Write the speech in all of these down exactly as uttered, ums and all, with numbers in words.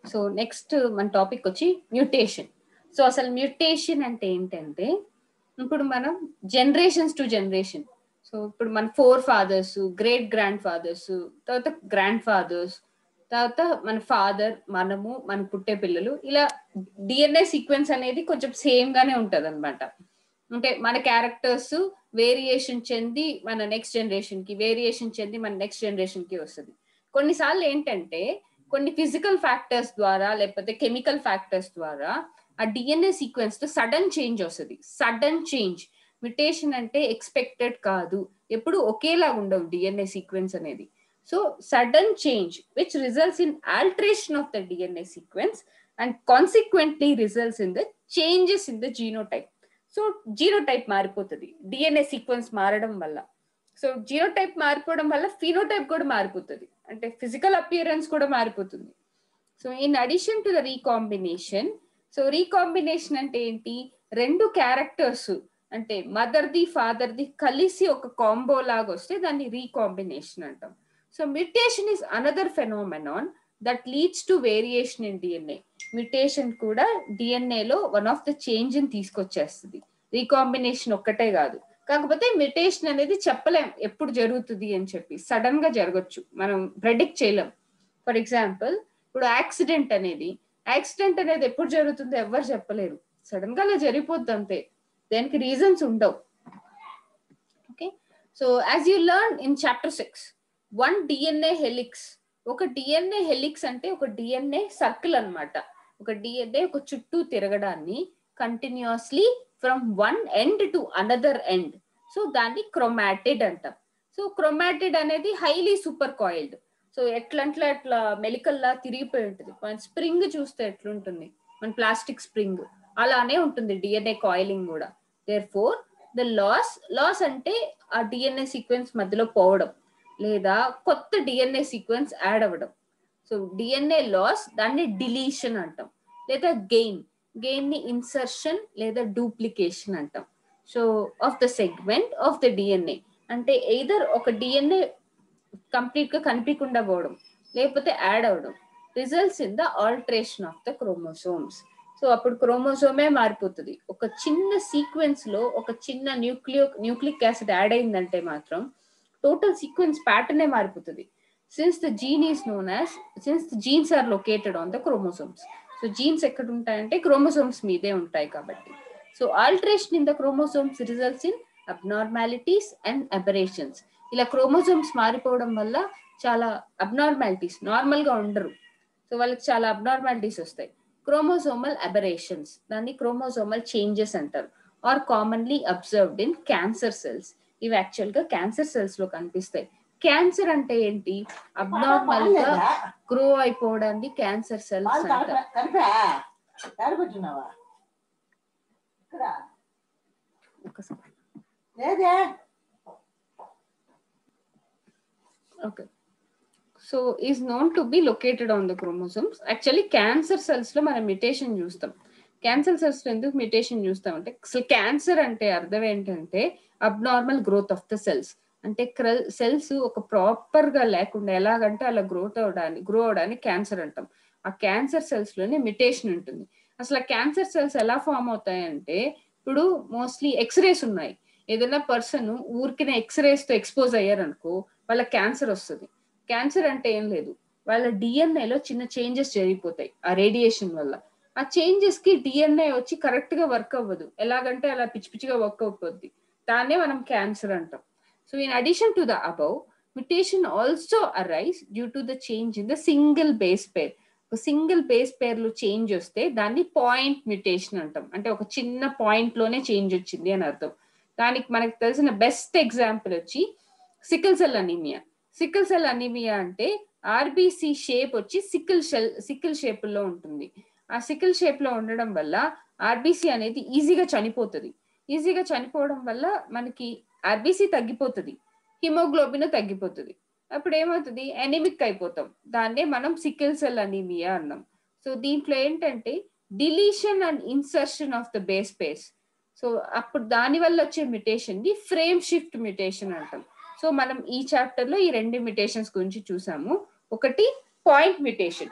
So next మన topic వచ్చి mutation. So అసలు మ్యూటేషన్ అంటే ఏంటంటే, ఇప్పుడు మనం జనరేషన్స్ టు జనరేషన్, సో ఇప్పుడు మన forefathers, great grandfathers, తర్వాత గ్రాండ్ ఫాదర్స్, తర్వాత మన ఫాదర్, మనము, మన పుట్టే పిల్లలు, ఇలా డిఎన్ఏ సీక్వెన్స్ అనేది కొంచెం సేమ్ గానే ఉంటది అనమాట. అంటే మన క్యారెక్టర్స్ వేరియేషన్ చెంది మన నెక్స్ట్ జనరేషన్ కి, వేరియేషన్ చెంది మన నెక్స్ట్ జనరేషన్ కి వస్తుంది. కొన్నిసార్లు ఏంటంటే కొన్ని ఫిజికల్ ఫ్యాక్టర్స్ ద్వారా లేకపోతే కెమికల్ ఫ్యాక్టర్స్ ద్వారా ఆ డిఎన్ఏ సీక్వెన్స్ లో సడన్ చేంజ్ వస్తుంది. సడన్ చేంజ్ మ్యుటేషన్ అంటే ఎక్స్పెక్టెడ్ కాదు, ఎప్పుడు ఒకేలాగా ఉండవు డిఎన్ఏ సీక్వెన్స్ అనేది. So sudden change which results in alteration of the DNA sequence and consequently results in the changes in the genotype. So genotype మారిపోతుంది DNA sequence మారడం వల్ల. సో జీనోటైప్ మారిపోవడం వల్ల ఫినోటైప్ కూడా మారిపోతుంది, అంటే ఫిజికల్ అపియరెన్స్ కూడా మారిపోతుంది. So in addition to the recombination, so recombination అంటే ఏంటి, రెండు క్యారెక్టర్స్ అంటే మదర్ది ఫాదర్ది కలిసి ఒక కాంబో లాగా వస్తే దాన్ని రీకాంబినేషన్ అంటాం. So mutation is another phenomenon that leads to variation in DNA. Mutation కూడా డిఎన్ఏలో వన్ ఆఫ్ ద చేంజ్ ని తీసుకొచ్చేస్తుంది, రీకాంబినేషన్ ఒక్కటే కాదు. కాకపోతే మ్యుటేషన్ అనేది చెప్పలేం ఎప్పుడు జరుగుతుంది అని చెప్పి, సడన్ గా జరగచ్చు, మనం ప్రెడిక్ట్ చేయలేం. ఫర్ ఎగ్జాంపుల్ ఇప్పుడు యాక్సిడెంట్ అనేది యాక్సిడెంట్ అనేది ఎప్పుడు జరుగుతుందో ఎవరు చెప్పలేరు, సడన్ గా అలా జరిగిపోద్ది అంతే, దానికి రీజన్స్ ఉండవు. Okay, so as you learn in chapter six, one DNA helix, ఒక డిఎన్ఏ హెలిక్స్ అంటే ఒక డిఎన్ఏ సర్కిల్ అన్నమాట. ఒక డిఎన్ఏ ఒక చుట్టూ తిరగడాన్ని continuously from one end to another end, so దాన్ని క్రోమాటిడ్ అంటాం. సో క్రోమాటిడ్ అనేది హైలీ సూపర్ కాయిల్డ్, సో ఎట్లంటే అట్లా మెలికల్లా తిరిగిపోయి ఉంటుంది. మన స్ప్రింగ్ చూస్తే ఎట్లుంటుంది, మన ప్లాస్టిక్ స్ప్రింగ్ అలానే ఉంటుంది డిఎన్ఏ కాయిలింగ్ కూడా. Therefore the loss loss అంటే ఆ డిఎన్ఏ సీక్వెన్స్ మధ్యలో పోవడం లేదా కొత్త డిఎన్ఏ సీక్వెన్స్ యాడ్ అవ్వడం. సో డిఎన్ఏ లాస్ దాన్ని డిలీషన్ అంటాం, లేదా గెయిన్ గెయిన్ ని ఇన్సర్షన్ లేదా డూప్లికేషన్ అంటాం. So of the segment of the DNA అంటే ఎయిదర్ ఒక డిఎన్ఏ కంప్లీట్ గా కనిపించకుండా పోవడం లేకపోతే యాడ్ అవ్వడం, results in the alteration of the chromosomes. So అప్పుడు క్రోమోసోమే మారిపోతుంది. ఒక చిన్న సీక్వెన్స్ లో ఒక చిన్న న్యూక్లియో న్యూక్లిక్ యాసిడ్ యాడ్ అయిందంటే మాత్రం టోటల్ సీక్వెన్స్ ప్యాటర్నే మారిపోతుంది. Since the gene is known as since the genes are located on the chromosomes. So genes ఎక్కడ ఉంటాయంటే క్రోమోసోమ్స్ మీదే ఉంటాయి కాబట్టి. So alteration in the chromosomes results in abnormalities and aberrations. ఇలా క్రోమోసోమ్స్ మారిపోవడం వల్ల చాలా అబ్నార్మాలిటీస్, నార్మల్ గా ఉండరు, సో వాళ్ళకి చాలా అబ్నార్మాలిటీస్ వస్తాయి. క్రోమోసోమల్ అబరేషన్స్, దాన్ని క్రోమోసోమల్ చేంజెస్ అంటారు, are commonly observed in cancer cells. ఇవి యాక్చువల్ గా క్యాన్సర్ సెల్స్ లో కనిపిస్తాయి. క్యాన్సర్ అంటే ఏంటి, అబ్నార్మల్ గా గ్రో అయిపోవడాన్ని క్యాన్సర్ సెల్స్ అంటారు. Okay, so is known to be located on the chromosomes. Actually cancer cells లో మనం మ్యుటేషన్ చూస్తాం. క్యాన్సర్ సెల్స్ లో ఎందుకు మ్యుటేషన్ చూస్తాం అంటే, అసలు క్యాన్సర్ అంటే అర్థం ఏంటంటే abnormal growth of the cells. అంటే సెల్స్ ఒక ప్రాపర్ గా లేకుండా ఎలాగంటే అలా గ్రోత్ అవడానికి గ్రో అవడానికి క్యాన్సర్ అంటాం. ఆ క్యాన్సర్ సెల్స్ లోనే మ్యుటేషన్ ఉంటుంది. అసలు క్యాన్సర్ సెల్స్ ఎలా ఫామ్ అవుతాయంటే, ఇప్పుడు మోస్ట్లీ ఎక్స్రేస్ ఉన్నాయి, ఏదైనా పర్సన్ ఊరికినే ఎక్స్రేస్ తో ఎక్స్పోజ్ అయ్యారనుకో వాళ్ళకి క్యాన్సర్ వస్తుంది. క్యాన్సర్ అంటే ఏం లేదు, వాళ్ళ డిఎన్ఏలో చిన్న చేంజెస్ జరిగిపోతాయి ఆ రేడియేషన్ వల్ల. ఆ చేంజెస్ కి డిఎన్ఏ వచ్చి కరెక్ట్ గా వర్క్ అవ్వదు, ఎలాగంటే అలా పిచ్చి పిచ్చిగా వర్క్ అయిపోద్ది, దాన్నే మనం క్యాన్సర్ అంటాం. So in addition to the above, mutation also arise due to the change in the single base pair. ఒక సింగిల్ బేస్ పేర్ లో చేంజ్ వస్తే దాన్ని పాయింట్ మ్యుటేషన్ అంటాం, అంటే ఒక చిన్న పాయింట్ లోనే చేంజ్ వచ్చింది అని అర్థం. దానికి మనకు తెలిసిన బెస్ట్ ఎగ్జాంపుల్ వచ్చి sickle cell anaemia. Sickle cell anaemia అంటే ఆర్బిసి షేప్ వచ్చి సికిల్ షెల్ సికిల్ షేప్ లో ఉంటుంది. ఆ సికిల్ షేప్ లో ఉండడం వల్ల ఆర్బిసి అనేది ఈజీగా చనిపోతుంది. ఈజీగా చనిపోవడం వల్ల మనకి ఆర్బిసి తగ్గిపోతుంది, హిమోగ్లోబిన్ తగ్గిపోతుంది. అప్పుడు ఏమవుతుంది, ఎనిమిక్ అయిపోతాం, దాన్నే మనం సికిల్ సెల్ అనీమియా అన్నాం. సో దీంట్లో ఏంటంటే deletion and insertion of the base pairs. So అప్పుడు దాని వల్ల వచ్చే మ్యుటేషన్ ని ఫ్రేమ్ షిఫ్ట్ మ్యుటేషన్ అంటాం. సో మనం ఈ చాప్టర్ లో ఈ రెండు మ్యుటేషన్స్ గురించి చూసాము. ఒకటి పాయింట్ మ్యుటేషన్,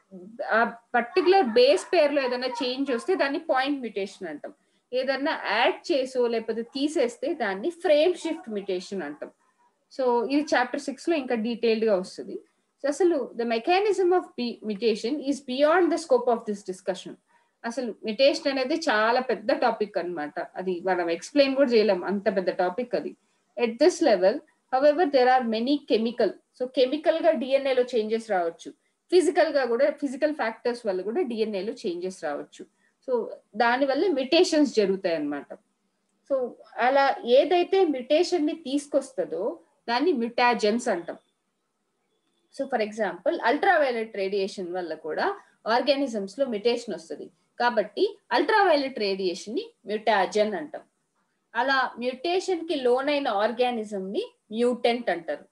ఆ పర్టికులర్ బేస్ పేర్లో ఏదైనా చేంజ్ వస్తే దాన్ని పాయింట్ మ్యుటేషన్ అంటాం. ఏదన్నా యాడ్ చేసో లేకపోతే తీసేస్తే దాన్ని ఫ్రేమ్ షిఫ్ట్ మ్యుటేషన్ అంటాం. సో ఇది చాప్టర్ సిక్స్ లో ఇంకా డీటెయిల్డ్ గా వస్తుంది. సో అసలు the mechanism of mutation is beyond the scope of this discussion. అసలు మ్యుటేషన్ అనేది చాలా పెద్ద టాపిక్ అన్నమాట. అది మనం ఎక్స్ప్లెయిన్ కూడా చేయలేం, అంత పెద్ద టాపిక్ అది. At this level however there are many chemical, so chemical గా డిఎన్ఏ లో చేంజెస్ రావచ్చు, ఫిజికల్ గా కూడా ఫిజికల్ ఫ్యాక్టర్స్ వల్ల కూడా డిఎన్ఏ లో చేంజెస్ రావచ్చు. సో దానివల్ల మ్యుటేషన్స్ జరుగుతాయి అన్నమాట. సో అలా ఏదైతే మ్యుటేషన్ ని తీసుకొస్తుందో దాన్ని మ్యుటాజెన్స్ అంటాం. So for example ultraviolet radiation వల్ల కూడా ఆర్గానిజమ్స్ లో మ్యుటేషన్ వస్తుంది, కాబట్టి అల్ట్రావైలెట్ రేడియేషన్ ని మ్యుటాజెన్ అంటాం. అలా మ్యుటేషన్ కి లోనైన ఆర్గానిజం ని మ్యూటెంట్ అంటారు.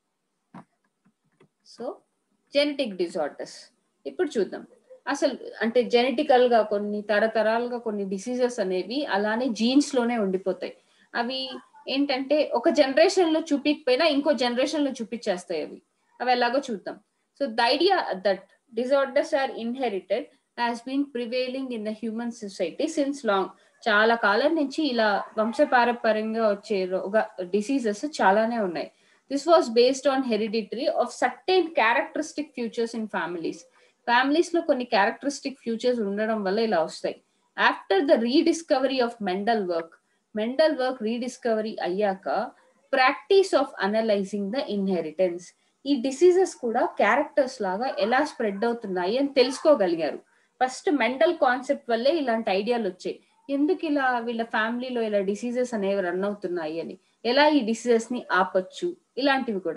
సో జెనెటిక్ డిజార్డర్స్ ఇప్పుడు చూద్దాం. అసలు అంటే జెనెటికల్ గా కొన్ని తరతరాలుగా కొన్ని డిసీజెస్ అనేవి అలానే జీన్స్ లోనే ఉండిపోతాయి. అవి ఏంటంటే ఒక జనరేషన్ లో చూపించకపోయినా ఇంకో జనరేషన్ లో చూపించేస్తాయి అవి. అవి ఎలాగో చూద్దాం. So the idea that disorders are inherited has been prevailing in the human society since long. చాలా కాలం నుంచి ఇలా వంశపారపర్యంగా వచ్చే రోగ డిసీజెస్ చాలానే ఉన్నాయి. This was based on hereditary of certain characteristic features in families. Families లో కొన్ని characteristic features ఉండడం వల్ల ఇలా వస్తాయి. After the rediscovery of Mendel work, Mendel work rediscovery అయ్యాక practice of analysing the inheritance, ఈ డిసీజెస్ కూడా క్యారెక్టర్స్ లాగా ఎలా స్ప్రెడ్ అవుతున్నాయి అని తెలుసుకోగలిగారు. ఫస్ట్ మెండల్ కాన్సెప్ట్ వల్లే ఇలాంటి ఐడియాలు వచ్చాయి. ఎందుకు ఇలా వీళ్ళ ఫ్యామిలీలో ఇలా డిసీజెస్ అనేవి రన్ అవుతున్నాయి అని, ఎలా ఈ డిసీజెస్ ని ఆపొచ్చు, ఇలాంటివి కూడా.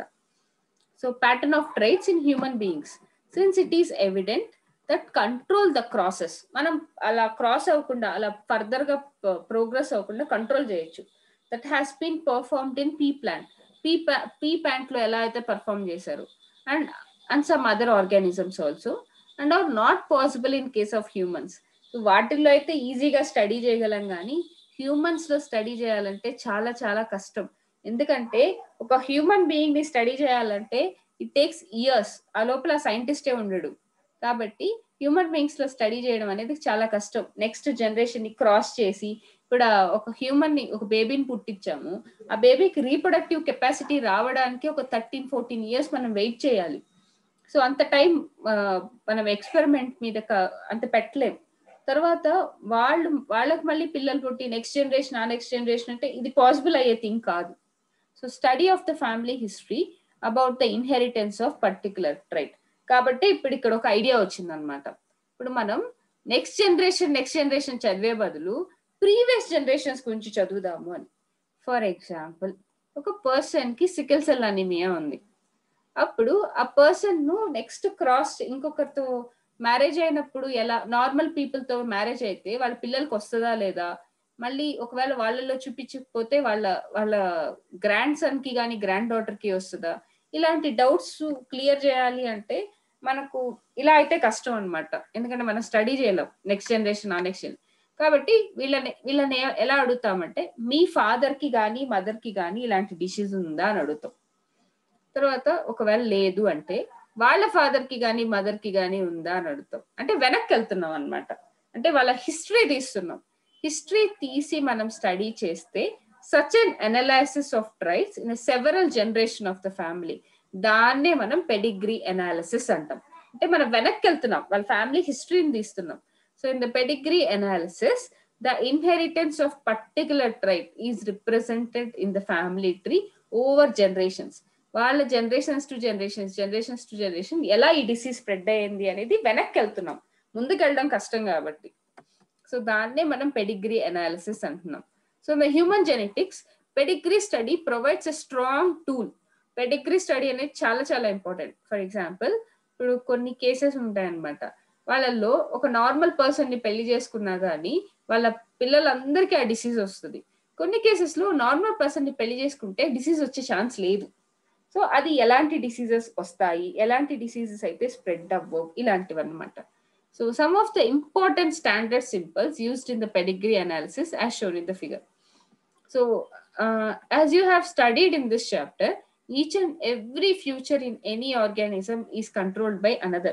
So pattern of traits in human beings, since it is evident that control the crosses, మనం అలా క్రాస్ అవ్వకుండా అలా ఫర్దర్ గా ప్రోగ్రెస్ అవ్వకుండా కంట్రోల్ చేయొచ్చు. That has been performed in pea plant, pea pea plant లో ఎలా అయితే పర్ఫార్మ్ చేశారు, and and some other organisms also, and are not possible in case of humans. వాటిల్లో అయితే ఈజీగా స్టడీ చేయగలం, కానీ హ్యూమన్స్ లో స్టడీ చేయాలంటే చాలా చాలా కష్టం. ఎందుకంటే ఒక హ్యూమన్ బీయింగ్ ని స్టడీ చేయాలంటే ఇట్ టేక్స్ ఇయర్స్, ఆ లోపల సైంటిస్టే ఉండడు. కాబట్టి హ్యూమన్ బీయింగ్స్ లో స్టడీ చేయడం అనేది చాలా కష్టం. నెక్స్ట్ జనరేషన్ ని క్రాస్ చేసి ఇప్పుడు ఒక హ్యూమన్ ని ఒక బేబీని పుట్టించాము, ఆ బేబీకి రీప్రొడక్టివ్ కెపాసిటీ రావడానికి ఒక థర్టీన్ ఫోర్టీన్ ఇయర్స్ మనం వెయిట్ చేయాలి. సో అంత టైం మనం ఎక్స్పెరిమెంట్ మీద అంత పెట్టలేం. తర్వాత వాళ్ళు వాళ్ళకి మళ్ళీ పిల్లలు పుట్టి నెక్స్ట్ జనరేషన్ ఆ నెక్స్ట్ జనరేషన్ అంటే ఇది పాసిబుల్ అయ్యే థింగ్ కాదు. So study of the family history about the inheritance of particular trait. కాబట్టి ఇప్పుడు ఇక్కడ ఒక ఐడియా వచ్చింది అనమాట. ఇప్పుడు మనం నెక్స్ట్ జనరేషన్ నెక్స్ట్ జనరేషన్ చదివే బదులు ప్రీవియస్ జనరేషన్స్ గురించి చదువుదాము అని. ఫర్ ఎగ్జాంపుల్, ఒక పర్సన్ కి సికిల్ సెల్ అనీమియా ఉంది. అప్పుడు ఆ పర్సన్ ను నెక్స్ట్ క్రాస్ ఇంకొకరితో మ్యారేజ్ అయినప్పుడు ఎలా నార్మల్ పీపుల్ తో మ్యారేజ్ అయితే వాళ్ళ పిల్లలకి వస్తుందా లేదా, మళ్ళీ ఒకవేళ వాళ్ళలో చూపించకపోతే వాళ్ళ వాళ్ళ గ్రాండ్ సన్ కి కానీ గ్రాండ్ డాటర్ కి వస్తుందా, ఇలాంటి డౌట్స్ క్లియర్ చేయాలి అంటే మనకు ఇలా అయితే కష్టం అనమాట. ఎందుకంటే మనం స్టడీ చేయలేం నెక్స్ట్ జనరేషన్ ఆ నెక్స్ట్ జనరేషన్. కాబట్టి వీళ్ళని వీళ్ళని ఎలా అడుగుతామంటే మీ ఫాదర్ కి కానీ మదర్ కి కానీ ఇలాంటి డిసీజ్ ఉందా అని అడుగుతాం. తర్వాత ఒకవేళ లేదు అంటే వాళ్ళ ఫాదర్ కి కానీ మదర్ కి కానీ ఉందా అని అడుగుతాం. అంటే వెనక్కి వెళ్తున్నాం అనమాట, అంటే వాళ్ళ హిస్టరీ తీస్తున్నాం. హిస్టరీ తీసి మనం స్టడీ చేస్తే such an analysis of traits in several generation of the family, దాన్నే మనం పెడిగ్రీ అనాలిసిస్ అంటాం. అంటే మనం వెనక్కి వెళ్తున్నాం, వాళ్ళ ఫ్యామిలీ హిస్టరీని తీస్తున్నాం. So in the pedigree analysis the inheritance of particular trait is represented in the family tree over generations. వాళ్ళ generations to generations generations to generation ఎలా ఈ డిసీజ్ స్ప్రెడ్ అయ్యింది అనేది వెనక్కి వెళ్తున్నాం, ముందుకు వెళ్ళడం కష్టం కాబట్టి. సో దాన్నే మనం పెడిగ్రీ అనాలిసిస్ అంటున్నాం. So the human genetics pedigree study provides a strong tool. Pedigree study అనేది చాలా చాలా ఇంపార్టెంట్. ఫర్ ఎగ్జాంపుల్, ఇప్పుడు కొన్ని కేసెస్ ఉంటాయన్నమాట, వాళ్ళల్లో ఒక నార్మల్ పర్సన్ ని పెళ్లి చేసుకున్నా కానీ వాళ్ళ పిల్లలందరికీ ఆ డిసీజ్ వస్తుంది. కొన్ని కేసెస్ లో నార్మల్ పర్సన్ ని పెళ్లి చేసుకుంటే డిసీజ్ వచ్చే ఛాన్స్ లేదు. సో అది ఎలాంటి డిసీజెస్ వస్తాయి, ఎలాంటి డిసీజెస్ అయితే స్ప్రెడ్ అవ్వవు, ఇలాంటివి అనమాట. So some of the important standard symbols used in the pedigree analysis as shown in the figure. So uh, as you have studied in this chapter, each and every feature in any organism is controlled by another.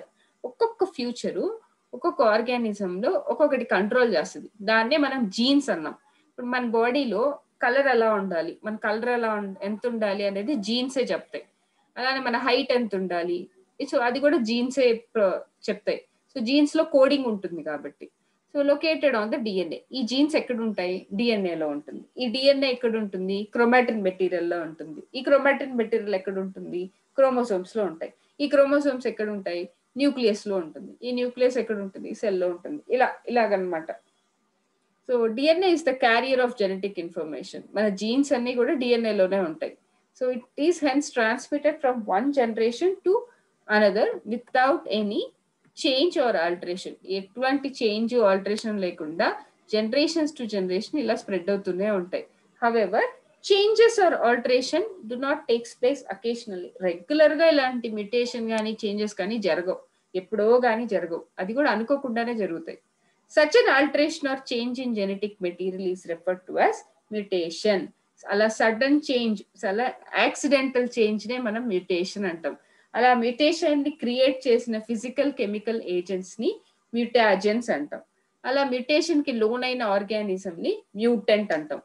ఒక్కొక్క future ఒక్కొక్క ఆర్గానిజంలో ఒక్కొక్కటి control చేస్తుంది. దాన్నే మనం jeans అన్నాం. ఇప్పుడు మన బాడీలో కలర్ ఎలా ఉండాలి, మన కలర్ ఎలా ఎంత ఉండాలి అనేది జీన్సే చెప్తాయి. అలానే మన హైట్ ఎంత ఉండాలి, సో అది కూడా జీన్సే చెప్తాయి. సో జీన్స్ లో కోడింగ్ ఉంటుంది కాబట్టి. So located on the DNA. ఈ జీన్స్ ఎక్కడ ఉంటాయి? డిఎన్ఏలో ఉంటుంది. ఈ డిఎన్ఏ ఎక్కడ ఉంటుంది? క్రోమాటిన్ మెటీరియల్ లో ఉంటుంది. ఈ క్రోమాటిన్ మెటీరియల్ ఎక్కడ ఉంటుంది? క్రోమోసోమ్స్ లో ఉంటాయి. ఈ క్రోమోసోమ్స్ ఎక్కడ ఉంటాయి? న్యూక్లియస్ లో ఉంటుంది. ఈ న్యూక్లియస్ ఎక్కడ ఉంటుంది? సెల్ లో ఉంటుంది. ఇలా ఇలాగనమాట. So DNA is the carrier of genetic information. మన జీన్స్ అన్ని కూడా డిఎన్ఏలోనే ఉంటాయి. So it is hence transmitted from one generation to another without any change or alteration. ఎటువంటి చేంజ్ ఆల్టరేషన్ లేకుండా జనరేషన్స్ టు జనరేషన్ ఇలా స్ప్రెడ్ అవుతూనే ఉంటాయి. However changes or alteration do not takes place occasionally. Regular గా ఇలాంటి mutation కానీ changes కానీ జరగవు, ఎప్పుడో కానీ జరగవు, అది కూడా అనుకోకుండానే జరుగుతాయి. Such an alteration or change in genetic material is referred to as mutation. అలా సడన్ చేంజ్, అలా యాక్సిడెంటల్ చేంజ్ నే మనం మ్యూటేషన్ అంటాం. అలా మ్యూటేషన్ ని క్రియేట్ చేసిన ఫిజికల్ కెమికల్ ఏజెంట్స్ ని మ్యూటాజెన్స్ అంటాం. అలా మ్యూటేషన్ కి లోన్ అయిన ఆర్గానిజం ని మ్యూటెంట్ అంటాం.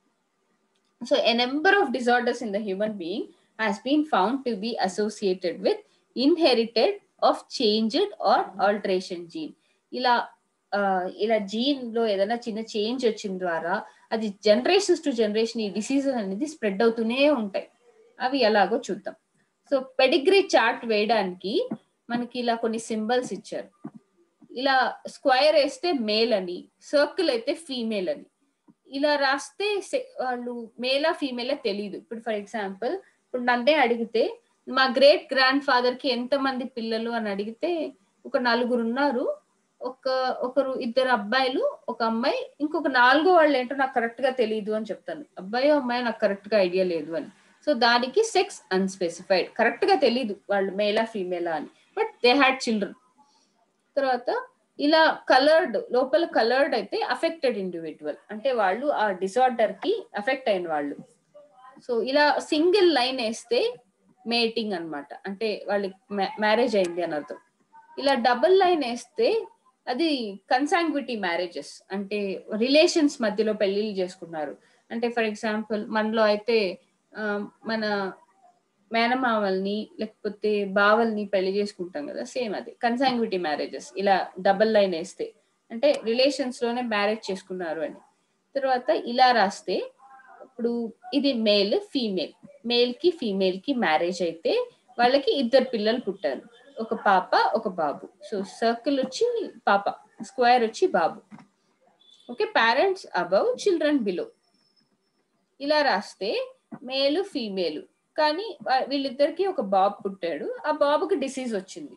So a number of disorders in the human being has been found to be associated with inherited of changed or alteration gene. ఇలా ఇలా జీన్ లో ఏదైనా చిన్న చేంజ్ వచ్చిన ద్వారా అది జనరేషన్స్ టు జనరేషన్ ఈ డిసీజ్ అనేది స్ప్రెడ్ అవుతూనే ఉంటాయి. అవి ఎలాగో చూద్దాం. సో పెడిగ్రీ చార్ట్ వేయడానికి మనకి ఇలా కొన్ని సింబల్స్ ఇచ్చారు. ఇలా స్క్వేర్ వేస్తే మేల్ అని, సర్కిల్ అయితే ఫీమేల్ అని. ఇలా రాస్తే వాళ్ళు మేలా ఫీమేలా తెలియదు. ఇప్పుడు ఫర్ ఎగ్జాంపుల్ ఇప్పుడు నన్నే అడిగితే మా గ్రేట్ గ్రాండ్ ఫాదర్ కి ఎంత మంది పిల్లలు అని అడిగితే ఒక నలుగురు ఉన్నారు, ఒక ఒకరు ఇద్దరు అబ్బాయిలు ఒక అమ్మాయి, ఇంకొక నాలుగో వాళ్ళు ఏంటో నాకు కరెక్ట్ గా తెలియదు అని చెప్తాను. అబ్బాయో అమ్మాయి నాకు కరెక్ట్ గా ఐడియా లేదు అని. సో దానికి సెక్స్ అన్స్పెసిఫైడ్, కరెక్ట్ గా తెలీదు వాళ్ళు మేలా ఫీమేలా అని, బట్ దే హ్యాడ్ చిల్డ్రన్. తర్వాత ఇలా కలర్డ్, లోపల కలర్డ్ అయితే అఫెక్టెడ్ ఇండివిజువల్, అంటే వాళ్ళు ఆ డిసార్డర్ కి అఫెక్ట్ అయిన వాళ్ళు. సో ఇలా సింగిల్ లైన్ వేస్తే మేటింగ్ అనమాట, అంటే వాళ్ళకి మ్యారేజ్ అయింది అని అర్థం. ఇలా డబుల్ లైన్ వేస్తే అది కన్సాంగ్విటీ మ్యారేజెస్, అంటే రిలేషన్స్ మధ్యలో పెళ్లిళ్ళు చేసుకున్నారు. అంటే ఫర్ ఎగ్జాంపుల్ మనలో అయితే మన మేనమావల్ని లేకపోతే బావల్ని పెళ్లి చేసుకుంటాం కదా, సేమ్ అది కన్సాంగ్విటీ మ్యారేజెస్. ఇలా డబుల్ లైన్ వేస్తే అంటే రిలేషన్స్ లోనే మ్యారేజ్ చేసుకున్నారు అని. తర్వాత ఇలా రాస్తే ఇప్పుడు ఇది మేల్ ఫీమేల్, మేల్ కి ఫీమేల్ కి మ్యారేజ్ అయితే వాళ్ళకి ఇద్దరు పిల్లలు పుట్టారు, ఒక పాప ఒక బాబు. సో సర్కిల్ వచ్చి పాప, స్క్వేర్ వచ్చి బాబు. Okay, parents above, children below. ఇలా రాస్తే మేలు ఫీమేలు, కానీ వీళ్ళిద్దరికి ఒక బాబు పుట్టాడు, ఆ బాబుకి డిసీజ్ వచ్చింది.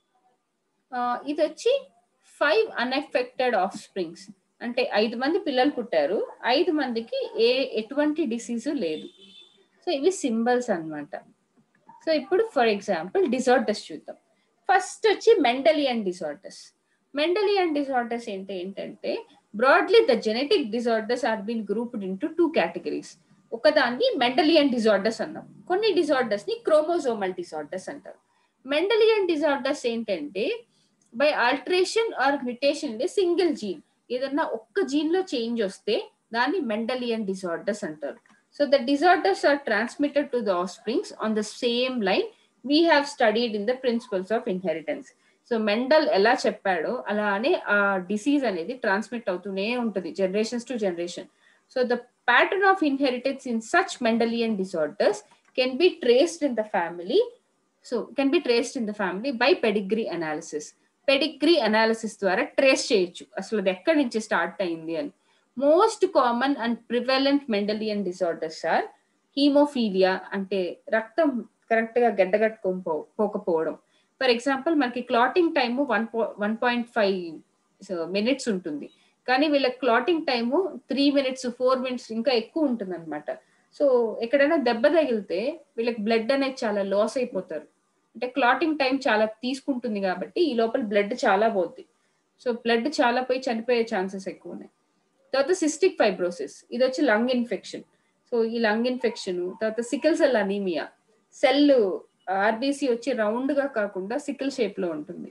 ఇది వచ్చి ఫైవ్ అన్ఎఫెక్టెడ్ ఆఫ్ స్ప్రింగ్స్, అంటే ఐదు మంది పిల్లలు పుట్టారు, ఐదు మందికి ఏ ఎటువంటి డిసీజు లేదు. సో ఇవి సింబల్స్ అన్నమాట. సో ఇప్పుడు ఫర్ ఎగ్జాంపుల్ డిసార్డర్స్ చూద్దాం. ఫస్ట్ వచ్చి మెండలియన్ డిసార్డర్స్. మెండలియన్ డిసార్డర్స్ ఏంటి ఏంటంటే broadly the genetic disorders are been grouped into two categories. ఒకదాన్ని మెండలియన్ డిసార్డర్స్ అన్నాం, కొన్ని డిసార్డర్స్ ని క్రోమోజోమల్ డిసార్డర్స్ అంటారు. మెండలియన్ డిసార్డర్స్ ఏంటంటే by alteration or mutation in single gene, ఏదన్నా ఒక్క జీన్ లో చేంజ్ వస్తే దాన్ని మెండలియన్ డిసార్డర్స్ అంటారు. So the disorders are transmitted to the offsprings on the same line we have studied in the principles of inheritance. So Mendel ఎలా చెప్పాడో అలానే ఆ డిసీజ్ అనేది ట్రాన్స్మిట్ అవుతూనే ఉంటుంది generations to generation. So the pattern of inheritance in such Mendelian disorders can be traced in the family. So can be traced in the family by pedigree analysis. Pedigree analysis ద్వారా trace చేయొచ్చు అసలు అది ఎక్కడి నుంచి start అయింది అని. Most common and prevalent Mendelian disorders are haemophilia, అంటే రక్తం కరెక్ట్ గా గడ్డగట్టుకొని పో పోకపోవడం. ఫర్ ఎగ్జాంపుల్ మనకి clotting time one one point five minutes ఉంటుంది, కానీ వీళ్ళ clotting time three minutes four minutes ఇంకా ఎక్కువ ఉంటుంది అనమాట. సో ఎక్కడైనా దెబ్బ తగిలితే వీళ్ళకి బ్లడ్ అనేది చాలా లాస్ అయిపోతారు, అంటే క్లాటింగ్ టైం చాలా తీసుకుంటుంది కాబట్టి ఈ లోపల బ్లడ్ చాలా పోద్ది. సో బ్లడ్ చాలా పోయి చనిపోయే ఛాన్సెస్ ఎక్కువ ఉన్నాయి. తర్వాత సిస్టిక్ ఫైబ్రోసిస్, ఇది వచ్చి లంగ్ ఇన్ఫెక్షన్. సో ఈ లంగ్ ఇన్ఫెక్షన్, తర్వాత sickle cell anaemia, cell RBC వచ్చి రౌండ్ గా కాకుండా సికిల్ షేప్ లో ఉంటుంది.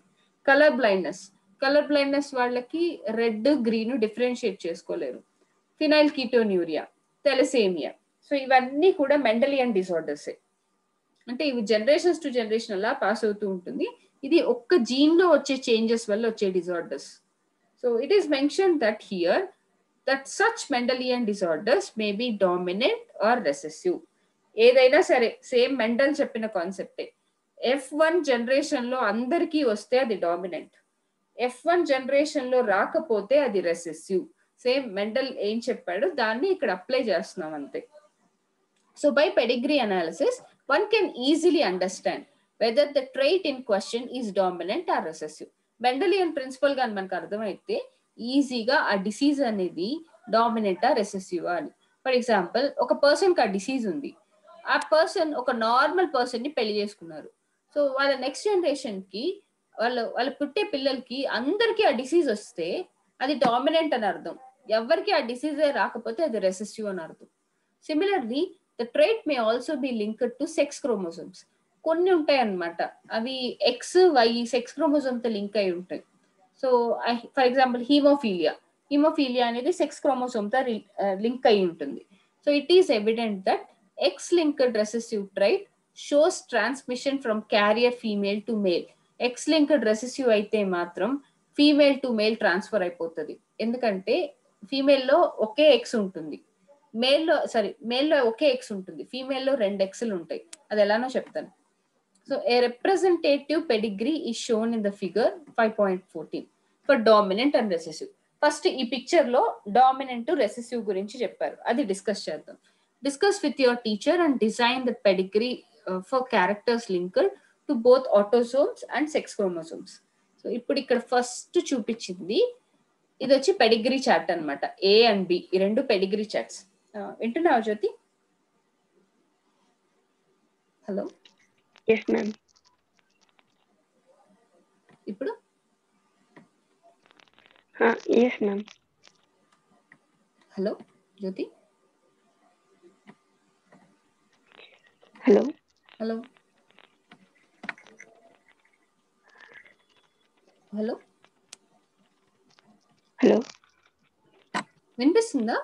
కలర్ బ్లైండ్నెస్ కలర్ బ్లైండ్నెస్ వాళ్ళకి రెడ్ గ్రీన్ డిఫరెన్షియేట్ చేసుకోలేరు. Phenylketonuria, thalassaemia. సో ఇవన్నీ కూడా మెండలియన్ డిసార్డర్స్. అంటే ఇవి జనరేషన్స్ టు జనరేషన్ అలా పాస్ అవుతూ ఉంటుంది. ఇది ఒక్క జీన్ లో వచ్చే చేంజెస్ వల్ల వచ్చే disorders. So it is mention that here that such Mendelian disorders may be dominant or recessive. ఏదైనా సరే సేమ్ మెండల్ చెప్పిన కాన్సెప్టే. ఎఫ్ వన్ జనరేషన్ లో అందరికీ వస్తే అది డామినెంట్, ఎఫ్ వన్ జనరేషన్ లో రాకపోతే అది రెసెసివ్. సేమ్ మెండల్ ఏం చెప్పాడు దాన్ని ఇక్కడ అప్లై చేస్తున్నాం అంతే. So by pedigree analysis one can easily understand whether the trait in question is dominant or recessive. Mendelian principle గా మనకు అర్థమైతే ఈజీగా ఆ డిసీజ్ అనేది డామినెంటా రెసెసివా అని. ఫర్ ఎగ్జాంపుల్ ఒక పర్సన్ కి ఆ డిసీజ్ ఉంది, ఆ పర్సన్ ఒక నార్మల్ పర్సన్ ని పెళ్లి చేసుకున్నారు. సో వాళ్ళ నెక్స్ట్ జనరేషన్ కి వాళ్ళ వాళ్ళ పుట్టే పిల్లలకి అందరికీ ఆ డిసీజ్ వస్తే అది డామినెంట్ అని అర్థం, ఎవరికి ఆ డిసీజ్ రాకపోతే అది రెసెసివ్ అని అర్థం. Similarly the trait may also be linked to sex chromosomes. కొన్ని ఉంటాయి అన్నమాట, అవి ఎక్స్ వై సెక్స్ క్రోమోజోమ్ తో లింక్ అయి ఉంటాయి. So for example haemophilia haemophilia అనేది సెక్స్ క్రోమోసోమ్ తో లింక్ అయి ఉంటుంది. So it is evident that X linked recessive trait shows transmission from carrier female to male. X linked recessive అయితే మాత్రం female to male transfer అయిపోతుంది, ఎందుకంటే female లో ఒకే ఎక్స్ ఉంటుంది, మేల్ లో సారీ మేల్ లో ఒకే ఎక్స్ ఉంటుంది, ఫీమేల్ లో రెండు ఎక్స్లు ఉంటాయి. అది ఎలానో చెప్తాను. So a representative pedigree is shown in the figure five point fourteen for dominant and recessive. First ఈ పిక్చర్ లో డామినెంట్ రెసెసివ్ గురించి చెప్పారు, అది డిస్కస్ చేద్దాం. Discuss with your teacher and design the pedigree for characters linked to both autosomes and sex chromosomes. So ఇప్పుడు ఇక్కడ first చూపించింది ఇది వచ్చి పెడిగ్రీ చార్ట్ అన్నమాట. ఏ అండ్ బి ఈ రెండు పెడిగ్రీ చార్ట్స్. వింటున్నావా జ్యోతి? హలో. Yes ma'am. ఇప్పుడు yes ma'am. Hello Jyothi. Hello hello hello hello వినిపిస్తుందా?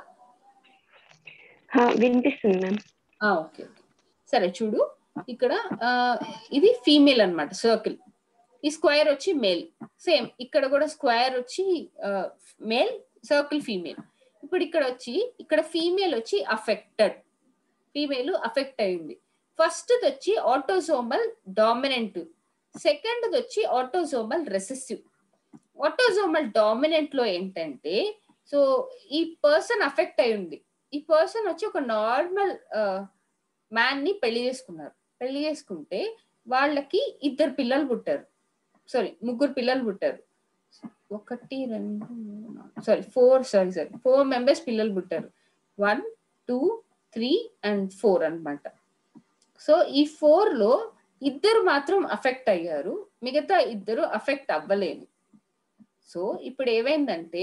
వినిపిస్తుంది మ్యామ్. ఓకే ఓకే సరే చూడు, ఇక్కడ ఇది ఫీమేల్ అన్నమాట, సర్కిల్. ఈ స్క్వేర్ వచ్చి మేల్. సేమ్ ఇక్కడ కూడా స్క్వేర్ వచ్చి మేల్, సర్కిల్ ఫీమేల్. ఇప్పుడు ఇక్కడ వచ్చి ఇక్కడ ఫీమేల్ వచ్చి అఫెక్టెడ్, ఫీమేల్ అఫెక్ట్ అయింది. ఫస్ట్ వచ్చి ఆటోసోమల్ డామినెంట్, సెకండ్ వచ్చి ఆటోసోమల్ రెసెసివ్. ఆటోసోమల్ డామినెంట్ లో ఏంటంటే సో ఈ పర్సన్ అఫెక్ట్ అయి ఉంది, ఈ పర్సన్ వచ్చి ఒక నార్మల్ మ్యాన్ ని పెళ్లి చేసుకున్నారు. పెళ్లి చేసుకుంటే వాళ్ళకి ఇద్దరు పిల్లలు పుట్టారు, సారీ ముగ్గురు పిల్లలు పుట్టారు. ఒకటి రెండు sorry four sorry sorry four members పిల్లలు పుట్టారు. One two three and four అన్నమాట. సో ఈ ఫోర్ లో ఇద్దరు మాత్రం అఫెక్ట్ అయ్యారు, మిగతా ఇద్దరు అఫెక్ట్ అవ్వలేదు. సో ఇప్పుడు ఏమైందంటే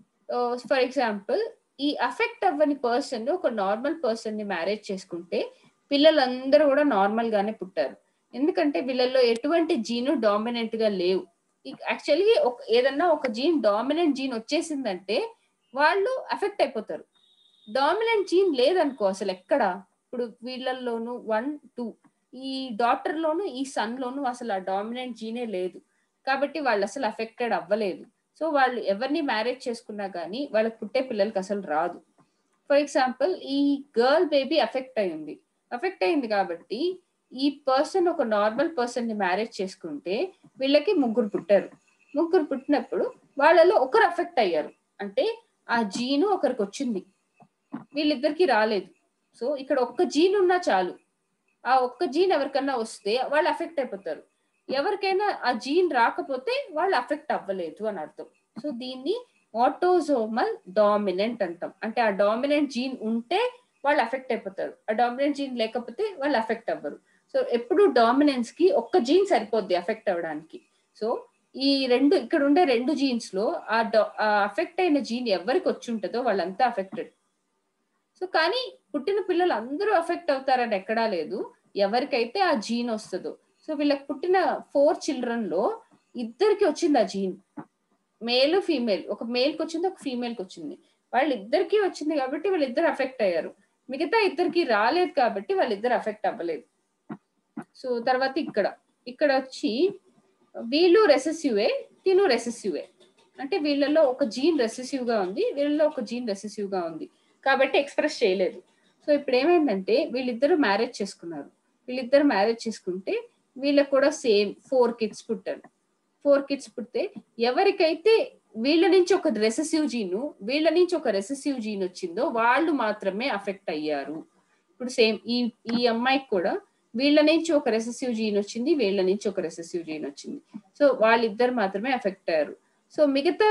ఫర్ ఎగ్జాంపుల్ ఈ అఫెక్ట్ అవ్వని పర్సన్ ఒక నార్మల్ పర్సన్ ని మ్యారేజ్ చేసుకుంటే పిల్లలందరూ కూడా నార్మల్ గానే పుట్టారు, ఎందుకంటే వీళ్ళల్లో ఎటువంటి జీను డామినెంట్ గా లేవు. యాక్చువల్లీ ఏదన్నా ఒక జీన్ డామినెంట్ జీన్ వచ్చేసిందంటే వాళ్ళు అఫెక్ట్ అయిపోతారు. డామినెంట్ జీన్ లేదనుకో అసలు ఎక్కడ, ఇప్పుడు వీళ్ళల్లోనూ వన్ టూ ఈ డాటర్ లోను ఈ సన్ లోను అసలు ఆ డామినెంట్ జీనే లేదు, కాబట్టి వాళ్ళు అసలు అఫెక్టెడ్ అవ్వలేదు. సో వాళ్ళు ఎవరిని మ్యారేజ్ చేసుకున్నా కానీ వాళ్ళకి పుట్టే పిల్లలకి అసలు రాదు. ఫర్ ఎగ్జాంపుల్ ఈ గర్ల్ బేబీ అఫెక్ట్ అయింది, అఫెక్ట్ అయింది కాబట్టి ఈ పర్సన్ ఒక నార్మల్ పర్సన్ ని మ్యారేజ్ చేసుకుంటే వీళ్ళకి ముగ్గురు పుట్టారు. ముగ్గురు పుట్టినప్పుడు వాళ్ళలో ఒకరు అఫెక్ట్ అయ్యారు, అంటే ఆ జీను ఒకరికి వచ్చింది, వీళ్ళిద్దరికి రాలేదు. సో ఇక్కడ ఒక్క జీన్ ఉన్నా చాలు, ఆ ఒక్క జీన్ ఎవరికన్నా వస్తే వాళ్ళు అఫెక్ట్ అయిపోతారు. ఎవరికైనా ఆ జీన్ రాకపోతే వాళ్ళు అఫెక్ట్ అవ్వలేదు అని అర్థం. సో దీన్ని ఆటోసోమల్ డామినెంట్ అంటాం, అంటే ఆ డామినెంట్ జీన్ ఉంటే వాళ్ళు అఫెక్ట్ అయిపోతారు, ఆ డామినెంట్ జీన్ లేకపోతే వాళ్ళు అఫెక్ట్ అవ్వరు. సో ఎప్పుడు డామినెన్స్ కి ఒక్క జీన్ సరిపోద్ది అఫెక్ట్ అవ్వడానికి. సో ఈ రెండు ఇక్కడ ఉండే రెండు జీన్స్ లో ఆ అఫెక్ట్ అయిన జీన్ ఎవరికి వచ్చి ఉంటుందో వాళ్ళంతా అఫెక్టెడ్. సో కానీ పుట్టిన పిల్లలు అందరూ అఫెక్ట్ అవుతారని ఎక్కడా లేదు, ఎవరికైతే ఆ జీన్ వస్తుందో. సో వీళ్ళకి పుట్టిన ఫోర్ చిల్డ్రన్ లో ఇద్దరికి వచ్చింది ఆ జీన్, మేల్ ఫీమేల్, ఒక మేల్ కి వచ్చింది ఒక ఫీమేల్ కి వచ్చింది, వాళ్ళిద్దరికి వచ్చింది కాబట్టి వాళ్ళిద్దరు అఫెక్ట్ అయ్యారు. మిగతా ఇద్దరికి రాలేదు కాబట్టి వాళ్ళిద్దరు అఫెక్ట్ అవ్వలేదు. సో తర్వాత ఇక్కడ ఇక్కడ వచ్చి వీళ్ళు రెసెసివే, తిను రెసెసివే, అంటే వీళ్ళలో ఒక జీన్ రెసెసివ్ గా ఉంది, వీళ్ళలో ఒక జీన్ రెసెసివ్ గా ఉంది కాబట్టి ఎక్స్ప్రెస్ చేయలేదు. సో ఇప్పుడు ఏమైందంటే వీళ్ళిద్దరు మ్యారేజ్ చేసుకున్నారు, వీళ్ళిద్దరు మ్యారేజ్ చేసుకుంటే వీళ్ళకి కూడా సేమ్ ఫోర్ కిడ్స్ పుట్టారు. ఫోర్ కిడ్స్ పుడితే ఎవరికైతే వీళ్ళ నుంచి ఒక రెసెసివ్ జీను, వీళ్ళ నుంచి ఒక రెసెసివ్ జీన్ వచ్చిందో వాళ్ళు మాత్రమే అఫెక్ట్ అయ్యారు. ఇప్పుడు సేమ్ ఈ ఈ అమ్మాయికి కూడా వీళ్ళ నుంచి ఒక రెసెసివ్ జీన్ వచ్చింది, వీళ్ళ నుంచి ఒక రెసెసివ్ జీన్ వచ్చింది. సో వాళ్ళిద్దరు మాత్రమే అఫెక్ట్ అయ్యారు. సో మిగతా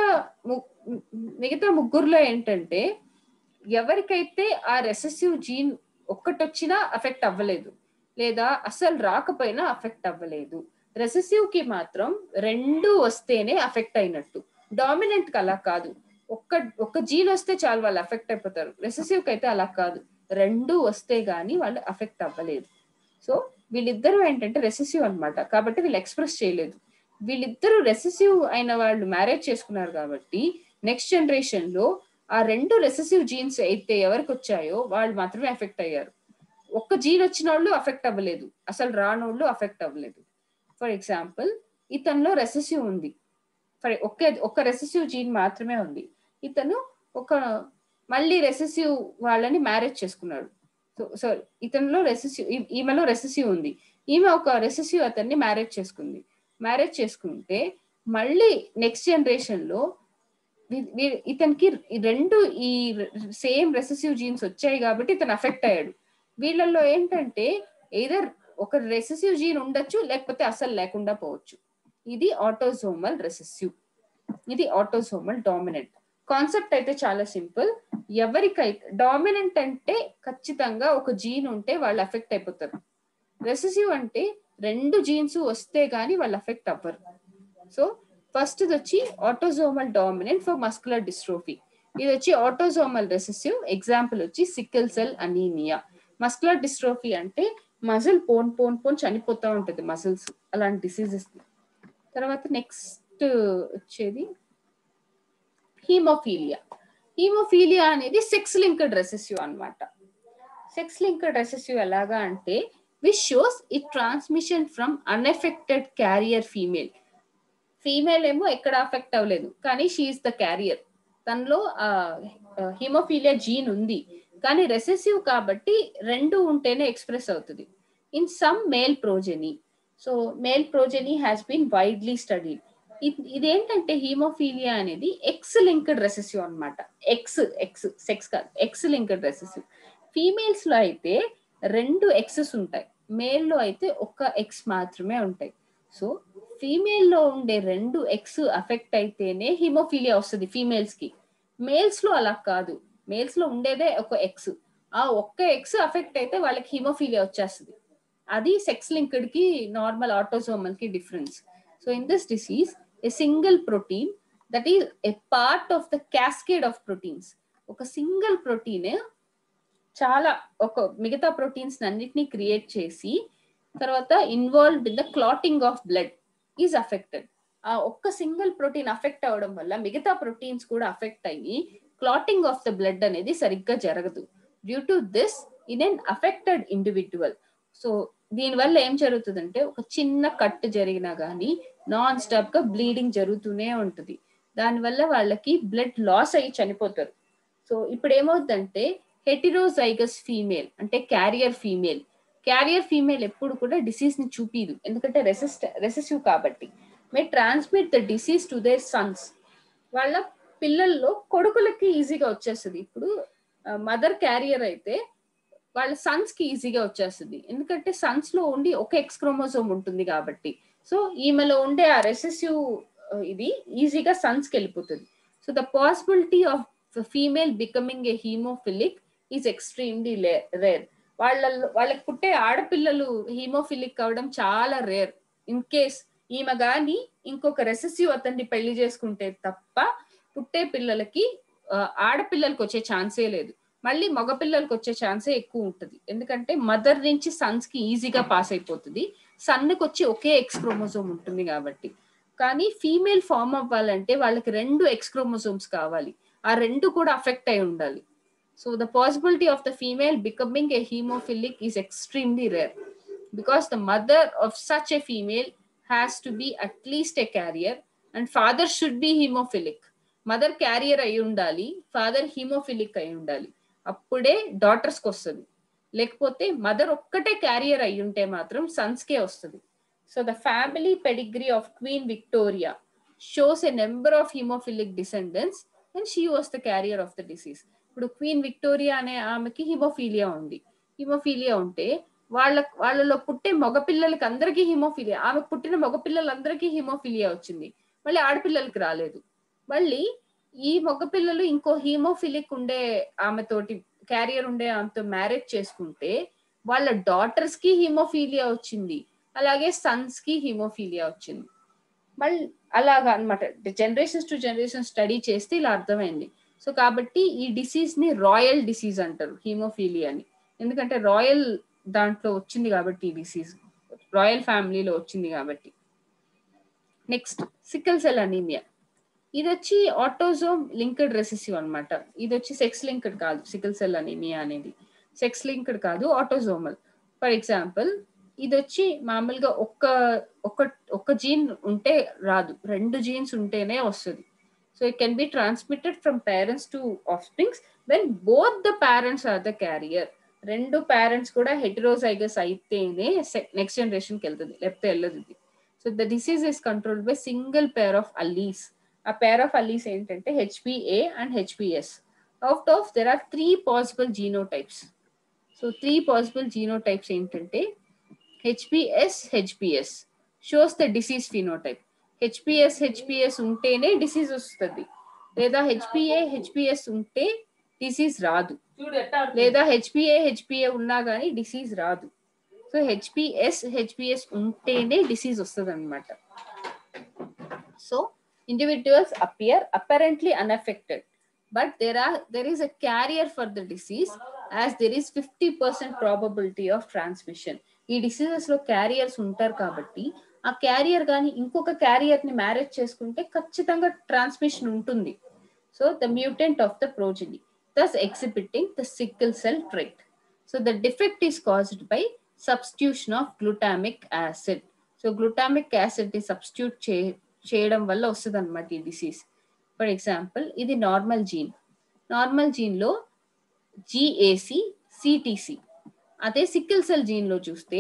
మిగతా ముగ్గురులో ఏంటంటే ఎవరికైతే ఆ రెసెసివ్ జీన్ ఒక్కటి వచ్చినా అఫెక్ట్ అవ్వలేదు, లేదా అసలు రాకపోయినా అఫెక్ట్ అవ్వలేదు. రెసెసివ్ కి మాత్రం రెండు వస్తేనే అఫెక్ట్ అయినట్టు, డామినెంట్ కి అలా కాదు. ఒక్క ఒక్క జీన్ వస్తే చాలు వాళ్ళు అఫెక్ట్ అయిపోతారు. రెసెసివ్ కి అయితే అలా కాదు, రెండు వస్తే గానీ వాళ్ళు అఫెక్ట్ అవ్వలేదు. సో వీళ్ళిద్దరూ ఏంటంటే రెసెసివ్ అన్నమాట, కాబట్టి వీళ్ళు ఎక్స్ప్రెస్ చేయలేదు. వీళ్ళిద్దరూ రెసెసివ్ అయిన వాళ్ళు మ్యారేజ్ చేసుకున్నారు కాబట్టి నెక్స్ట్ జనరేషన్ లో ఆ రెండు రెసెసివ్ జీన్స్ అయితే ఎవరికి వచ్చాయో వాళ్ళు మాత్రమే అఫెక్ట్ అయ్యారు. ఒక్క జీన్ వచ్చిన వాళ్ళు అఫెక్ట్ అవ్వలేదు, అసలు రానోళ్ళు అఫెక్ట్ అవ్వలేదు. ఫర్ ఎగ్జాంపుల్ ఇతనిలో రెసెసివ్ ఉంది, ఫర్ ఒకే ఒక రెసెసివ్ జీన్ మాత్రమే ఉంది, ఇతను ఒక మళ్ళీ రెసెసివ్ వాళ్ళని మ్యారేజ్ చేసుకున్నాడు. సో సో ఇతనిలో రెసెసివ్, ఈమెలో రెసెసివ్ ఉంది, ఈమె ఒక రెసెసివ్ అతన్ని మ్యారేజ్ చేసుకుంది. మ్యారేజ్ చేసుకుంటే మళ్ళీ నెక్స్ట్ జనరేషన్ లో ఇతనికి రెండు ఈ సేమ్ రెసెసివ్ జీన్స్ వచ్చాయి కాబట్టి ఇతను అఫెక్ట్ అయ్యాడు. వీళ్ళల్లో ఏంటంటే ఎయిదర్ ఒక రెసెసివ్ జీన్ ఉండొచ్చు, లేకపోతే అసలు లేకుండా పోవచ్చు. ఇది ఆటోజోమల్ రెసెసివ్, ఇది ఆటోజోమల్ డామినెంట్. కాన్సెప్ట్ అయితే చాలా సింపుల్. ఎవరికైతే డామినెంట్ అంటే ఖచ్చితంగా ఒక జీన్ ఉంటే వాళ్ళు అఫెక్ట్ అయిపోతారు, రెసెసివ్ అంటే రెండు జీన్స్ వస్తే గానీ వాళ్ళు అఫెక్ట్ అవ్వరు. సో ఫస్ట్ ఇది వచ్చి autosomal dominant for muscular dystrophy, ఇది వచ్చి ఆటోజోమల్ రెసెసివ్. ఎగ్జాంపుల్ వచ్చి sickle cell anaemia. Muscular dystrophy అంటే మజిల్ పోన్ పోన్ పోన్ చనిపోతా ఉంటుంది మజిల్స్, అలాంటి డిసీజెస్. తర్వాత నెక్స్ట్ వచ్చేది హీమోఫీలియా. హీమోఫీలియా అనేది సెక్స్ లింక్డ్ రెసెసివ్ అన్నమాట. సెక్స్ లింక్డ్ రెసెసివ్ ఎలాగా అంటే which shows it transmission from unaffected carrier female. Female ఏమో ఎక్కడ అఫెక్ట్ అవ్వలేదు కానీ షీఈస్ ద క్యారియర్, తనలో హీమోఫీలియా జీన్ ఉంది కానీ రెసెసివ్ కాబట్టి రెండు ఉంటేనే ఎక్స్ప్రెస్ అవుతుంది. In some male progeny, so male progeny has been widely studied. ఇదేంటంటే హీమోఫీలియా అనేది ఎక్స్ లింక్డ్ రెసెసివ్ అన్నమాట. ఎక్స్ ఎక్స్ సెక్స్ కాదు, ఎక్స్ లింక్డ్ రెసెసివ్. ఫీమేల్స్ లో అయితే రెండు ఎక్సెస్ ఉంటాయి, మేల్ లో అయితే ఒక్క ఎక్స్ మాత్రమే ఉంటాయి. సో ఫీమేల్ లో ఉండే రెండు ఎక్స్ అఫెక్ట్ అయితేనే హీమోఫీలియా వస్తుంది ఫీమేల్స్ కి. మేల్స్ లో అలా కాదు, మేల్స్ లో ఉండేదే ఒక ఎక్స్, ఆ ఒక్క ఎక్స్ అఫెక్ట్ అయితే వాళ్ళకి హీమోఫీలియా వచ్చేస్తుంది. అది సెక్స్ లింక్డ్ కి నార్మల్ ఆటోజోమల్ కి difference. So in this disease a single protein that is a part of the cascade of proteins, ఒక సింగిల్ ప్రోటీన్ చాలా ఒక మిగతా ప్రోటీన్స్ అన్నిటినీ క్రియేట్ చేసి తర్వాత involved in the clotting of blood is affected. ఆ ఒక్క సింగిల్ ప్రోటీన్ అఫెక్ట్ అవడం వల్ల మిగతా ప్రోటీన్స్ కూడా అఫెక్ట్ అయ్యి క్లాటింగ్ ఆఫ్ ద బ్లడ్ అనేది సరిగ్గా జరగదు. Due to this in an affected individual, so దీనివల్ల ఏం జరుగుతుందంటే ఒక చిన్న కట్ జరిగినా గానీ నాన్ స్టాప్ గా బ్లీడింగ్ జరుగుతూనే ఉంటుంది, దానివల్ల వాళ్ళకి బ్లడ్ లాస్ అయ్యి చనిపోతారు. సో ఇప్పుడు ఏమవుతుందంటే హెటిరోజైగస్ ఫీమేల్ అంటే క్యారియర్ ఫీమేల్, క్యారియర్ ఫీమేల్ ఎప్పుడు కూడా డిసీజ్ ని చూపిదు ఎందుకంటే రెసిస్ట్ రెసెసివ్ కాబట్టి. May transmit the disease to their sons, వాళ్ళ పిల్లల్లో కొడుకులకి ఈజీగా వచ్చేస్తుంది. ఇప్పుడు మదర్ క్యారియర్ అయితే వాళ్ళ సన్స్ కి ఈజీగా వచ్చేస్తుంది ఎందుకంటే సన్స్ లో ఉండి ఒక ఎక్స్ క్రోమోజోమ్ ఉంటుంది కాబట్టి. సో ఈమెలో ఉండే ఆ రెసెసివ్ ఇది ఈజీగా సన్స్ కి వెళ్ళిపోతుంది. So the possibility of female becoming a haemophilic is extremely rare. వాళ్ళ వాళ్ళకి పుట్టే ఆడపిల్లలు హీమోఫిలిక్ అవడం చాలా రేర్. ఇన్ కేస్ ఈమె గాని ఇంకొక రెసెసివ్ అతన్ని పెళ్లి చేసుకుంటే తప్ప పుట్టే పిల్లలకి ఆడపిల్లలకి వచ్చే ఛాన్సే లేదు, మళ్ళీ మగపిల్లలకి వచ్చే ఛాన్సే ఎక్కువ ఉంటుంది ఎందుకంటే మదర్ నుంచి సన్స్ కి ఈజీగా పాస్ అయిపోతుంది, సన్కి వచ్చి ఒకే ఎక్స్ క్రోమోజోమ్ ఉంటుంది కాబట్టి. కానీ ఫీమేల్ ఫామ్ అవ్వాలంటే వాళ్ళకి రెండు ఎక్స్ క్రోమోసోమ్స్ కావాలి, ఆ రెండు కూడా అఫెక్ట్ అయి ఉండాలి. So the possibility of the female becoming a haemophilic is extremely rare because the mother of such a female has to be at least a carrier and father should be hemophilic. Mother carrier అయి ఉండాలి, father హీమోఫిలిక్ అయి ఉండాలి, అప్పుడే డాటర్స్కి వస్తుంది. లేకపోతే mother ఒక్కటే carrier అయి ఉంటే మాత్రం సన్స్కే వస్తుంది. So the family pedigree of Queen Victoria shows a number of haemophilic descendants and she was the carrier of the disease. ఇప్పుడు క్వీన్ విక్టోరియా అనే ఆమెకి హిమోఫీలియా ఉంది. హిమోఫీలియా ఉంటే వాళ్ళ వాళ్ళలో పుట్టే మగపిల్లలకి అందరికీ హిమోఫీలియా, ఆమె పుట్టిన మగపిల్లలందరికీ హిమోఫీలియా వచ్చింది, మళ్ళీ ఆడపిల్లలకి రాలేదు. మళ్ళీ ఈ మగపిల్లలు ఇంకో హీమోఫిలిక్ ఉండే ఆమెతోటి క్యారియర్ ఉండే ఆమెతో మ్యారేజ్ చేసుకుంటే వాళ్ళ డాటర్స్ కి హీమోఫీలియా వచ్చింది, అలాగే సన్స్ కి హీమోఫీలియా వచ్చింది. మళ్ళీ అలాగా అనమాట, జనరేషన్స్ టు జనరేషన్ స్టడీ చేస్తే ఇలా అర్థమైంది. సో కాబట్టి ఈ డిసీజ్ ని రాయల్ డిసీజ్ అంటారు, హీమోఫీలియాని. ఎందుకంటే రాయల్ దాంట్లో వచ్చింది కాబట్టి, ఈ డిసీజ్ రాయల్ ఫ్యామిలీలో వచ్చింది కాబట్టి. Next sickle cell anaemia. ఇది వచ్చి ఆటోజోమ్ లింక్డ్ రెసెసివ్ అనమాట. ఇది వచ్చి సెక్స్ లింక్డ్ కాదు. సికిల్ సెల్ అనీమియా అనేది సెక్స్ లింక్డ్ కాదు, ఆటోజోమల్. ఫర్ ఎగ్జాంపుల్ ఇది వచ్చి మామూలుగా ఒక్క ఒక్క ఒక్క జీన్ ఉంటే రాదు, రెండు జీన్స్ ఉంటేనే వస్తుంది. So it can be transmitted from parents to offsprings when both the parents are the carrier. రెండు పేరెంట్స్ కూడా హెటరోజైగస్ అయితేనే నెక్స్ట్ జనరేషన్కి వెళ్తుంది, లేకపోతే వెళ్ళదు ఇది. So the disease is controlled by single pair of alleles. ఆ పేర్ ఆఫ్ అల్లీస్ ఏంటంటే HbA and HbS. Out of there are three possible genotypes. So three possible genotypes ఏంటంటే HbS HbS shows the disease phenotype. HbS HbS ఉంటేనే disease వస్తుంది, లేదా HPA HPS ఉంటే disease రాదు, లేదా HPA HPA ఉన్నా కానీ డిసీజ్ రాదు. సో హెచ్పిఎస్ హెచ్పిఎస్ ఉంటేనే డిసీజ్ వస్తుంది అనమాట. So individuals appear apparently unaffected, but there are there is a carrier for the disease, as there is fifty percent probability of transmission. ఈ diseases లో carriers ఉంటారు కాబట్టి ఆ క్యారియర్ కానీ ఇంకొక క్యారియర్ ని మ్యారేజ్ చేసుకుంటే ఖచ్చితంగా ట్రాన్స్మిషన్ ఉంటుంది. So the mutant of the progeny thus exhibiting the sickle cell trait. So the defect is caused by substitution of glutamic acid. So glutamic acid ని సబ్స్టిట్యూట్ చే చేయడం వల్ల వస్తుంది అనమాట ఈ డిసీజ్. ఫర్ ఎగ్జాంపుల్ ఇది నార్మల్ జీన్, నార్మల్ జీన్లో జిఏసి సిటిసి. అదే సికిల్ సెల్ జీన్లో చూస్తే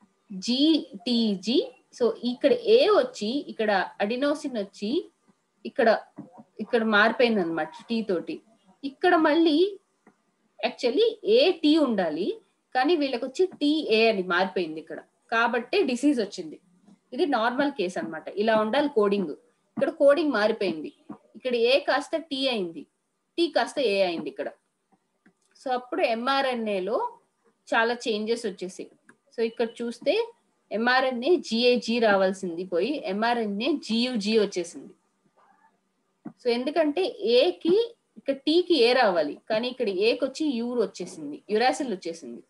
జిటిజి. సో ఇక్కడ ఏ వచ్చి ఇక్కడ అడినోసిన్ వచ్చి ఇక్కడ ఇక్కడ మారిపోయింది అనమాట టీ తోటి. ఇక్కడ మళ్ళీ యాక్చువల్లీ ఏ టీ ఉండాలి కానీ వీళ్ళకి వచ్చి టీఏ అని మారిపోయింది ఇక్కడ, కాబట్టి డిసీజ్ వచ్చింది. ఇది నార్మల్ కేస్ అనమాట, ఇలా ఉండాలి కోడింగ్. ఇక్కడ కోడింగ్ మారిపోయింది, ఇక్కడ ఏ కాస్త టీ అయింది, టీ కాస్త ఏ అయింది ఇక్కడ. సో అప్పుడు ఎంఆర్ఎన్ఏలో చాలా చేంజెస్ వచ్చేసాయి. సో ఇక్కడ చూస్తే ఎంఆర్ఎన్ఏ జిఏజీ రావాల్సింది పోయి ఎంఆర్ఎన్ఏ జియుజీ వచ్చేసింది. సో ఎందుకంటే ఏకి ఇక్కడ టీకి ఏ రావాలి కానీ ఇక్కడ ఏకి వచ్చి యూర్ వచ్చేసింది, యురాసిల్ వచ్చేసింది.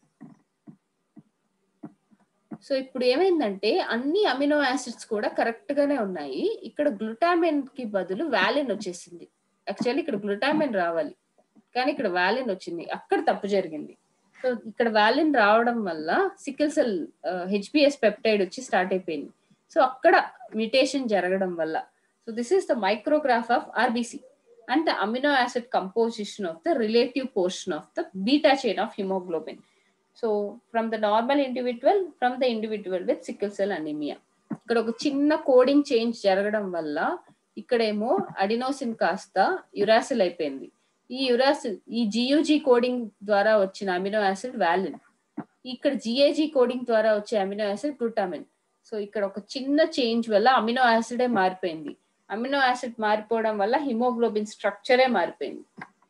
సో ఇప్పుడు ఏమైందంటే అన్ని అమినో యాసిడ్స్ కూడా కరెక్ట్ గానే ఉన్నాయి, ఇక్కడ గ్లూటామిన్ కి బదులు వాలిన్ వచ్చేసింది. యాక్చువల్లీ ఇక్కడ గ్లూటామిన్ రావాలి కానీ ఇక్కడ వాలిన్ వచ్చింది, అక్కడ తప్పు జరిగింది. సో ఇక్కడ వాలిన్ రావడం వల్ల సికిల్ సెల్ హెచ్బిఎస్ పెప్టైడ్ వచ్చి స్టార్ట్ అయిపోయింది. సో అక్కడ మ్యూటేషన్ జరగడం వల్ల. So this is the micrograph of RBC and the amino acid composition of the relative portion of the beta chain of hemoglobin. So from the normal individual, from the individual with sickle cell anemia. ఇక్కడ ఒక చిన్న coding change జరగడం వల్ల ఇక్కడేమో adenosine కాస్త uracil అయిపోయింది. ఈ uracil ఈ జియుజీ కోడింగ్ ద్వారా వచ్చిన అమినో యాసిడ్ వాలిన్, ఇక్కడ జిఏజీ కోడింగ్ ద్వారా వచ్చే అమినో యాసిడ్ గ్లూటామిన్. సో ఇక్కడ ఒక చిన్న చేంజ్ వల్ల అమినో యాసిడే మారిపోయింది. అమినో యాసిడ్ మారిపోవడం వల్ల హిమోగ్లోబిన్ స్ట్రక్చరే మారిపోయింది.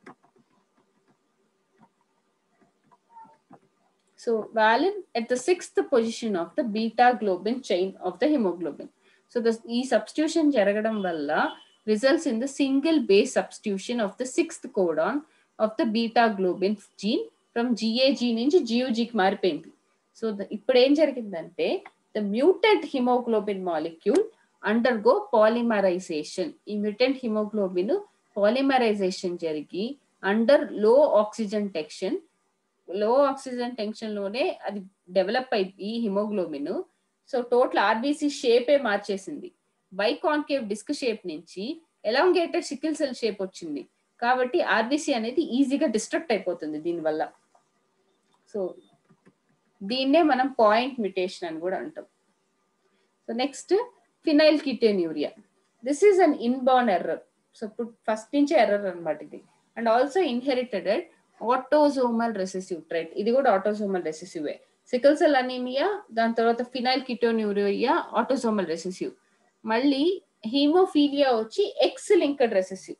So valine at the sixth position of the beta globin chain of the hemoglobin. So the ఈ సబ్స్టిట్యూషన్ జరగడం వల్ల results in the single base substitution of the sixth codon of the beta globin gene from G A G నుంచి G U G కి మారిపోయింది. So ఇప్పుడు ఏం జరిగిందంటే the mutant hemoglobin molecule undergo polymerisation. ఈ మ్యూటెంట్ హిమోగ్లోబిన్ పాలిమరైజేషన్ జరిగి under లో oxygen tension లో ఆక్సిజన్ టెన్షన్ లోనే అది డెవలప్ అయి ఈ హిమోగ్లోబిన్ సో టోటల్ ఆర్బీసీ షేపే మార్చేసింది. బైకాన్కేవ్ డిస్క్ షేప్ నుంచి ఎలాంగేటెడ్ సికిల్ సెల్ షేప్ వచ్చింది. కాబట్టి ఆర్బీసీ అనేది ఈజీగా డిస్ట్రక్ట్ అయిపోతుంది దీనివల్ల. సో దీన్నే మనం పాయింట్ మ్యుటేషన్ అని కూడా అంటాం. So next phenylketonuria. This is an inborn error. So ఇప్పుడు ఫస్ట్ నుంచే ఎర్రర్ అనమాట ఇది. And also inherited autosomal recessive trait. ఇది కూడా ఆటోజోమల్ రెసెసివే. సికిల్ సెల్ అనీమియా, దాని తర్వాత ఫినైల్ కిటోన్యూరియా ఆటోజోమల్ రెసెసివ్. మళ్ళీ హీమోఫీలియా వచ్చి X linked recessive.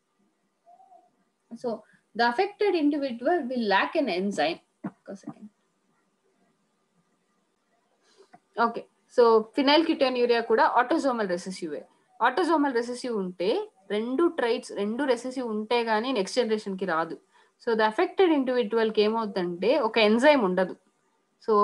So the affected individual will lack an enzyme. ఒక second. Okay, so phenylketonuria కూడా autosomal రెసెసివే. ఆటోజోమల్ రెసెసివ్ ఉంటే రెండు ట్రైట్స్ రెండు రెసెసివ్ ఉంటే గానీ నెక్స్ట్ జనరేషన్ కి రాదు. సో ద అఫెక్టెడ్ ఇండివిడ్యువల్ కి ఏమవుతుందంటే ఒక ఎంజైమ్ ఉండదు. సో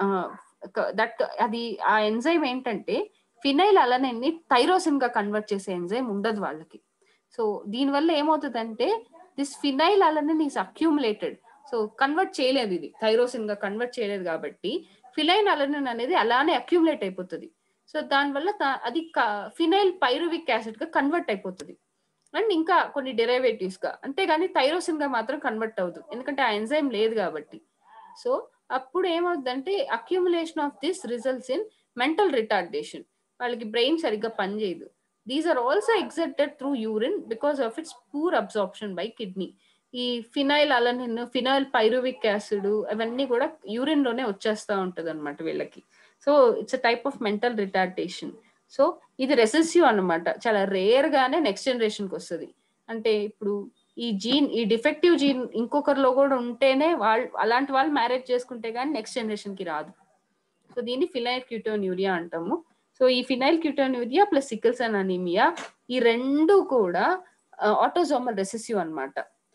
దట్ అది ఆ ఎంజైమ్ ఏంటంటే ఫినైల్ అలనైన్ ని థైరోసిన్ గా కన్వర్ట్ చేసే ఎంజైమ్ ఉండదు వాళ్ళకి. సో దీనివల్ల ఏమవుతుందంటే this phenylalanine is accumulated. So convert చేయలేదు, ఇది థైరోసిన్ గా కన్వర్ట్ చేయలేదు కాబట్టి ఫినైల్ అలనైన్ అనేది అలానే అక్యూములేట్ అయిపోతుంది. సో దానివల్ల అది ఫినైల్ పైరువిక్ యాసిడ్ గా కన్వర్ట్ అయిపోతుంది అండ్ ఇంకా కొన్ని డెరివేటివ్స్ గా, అంతేగాని థైరోసిన్ గా మాత్రం కన్వర్ట్ అవ్వదు ఎందుకంటే ఆ ఎంజైమ్ లేదు కాబట్టి. సో అప్పుడు ఏమవుతుందంటే accumulation of this results in mental retardation. వాళ్ళకి బ్రెయిన్ సరిగ్గా పనిచేయదు. These are also excreted through urine because of its poor absorption by kidney. ఈ phenylalanine, phenylpyruvic acid అవన్నీ కూడా యూరిన్ లోనే వచ్చేస్తా ఉంటది అనమాట వీళ్ళకి. So it's a type of mental retardation. So ఇది రెసెసివ్ అనమాట. చాలా రేర్ గానే నెక్స్ట్ జనరేషన్ కి వస్తుంది. అంటే ఇప్పుడు ఈ జీన్, ఈ డిఫెక్టివ్ జీన్ ఇంకొకరిలో కూడా ఉంటేనే వాళ్ళు అలాంటి వాళ్ళు మ్యారేజ్ చేసుకుంటే గానీ నెక్స్ట్ జనరేషన్ కి రాదు. సో దీన్ని ఫినైల్ క్యూటోన్యూరియా అంటాము. సో ఈ phenylketonuria plus sickle cell anaemia ఈ రెండు కూడా ఆటోజోమల్ రెసెసివ్ అన్నమాట.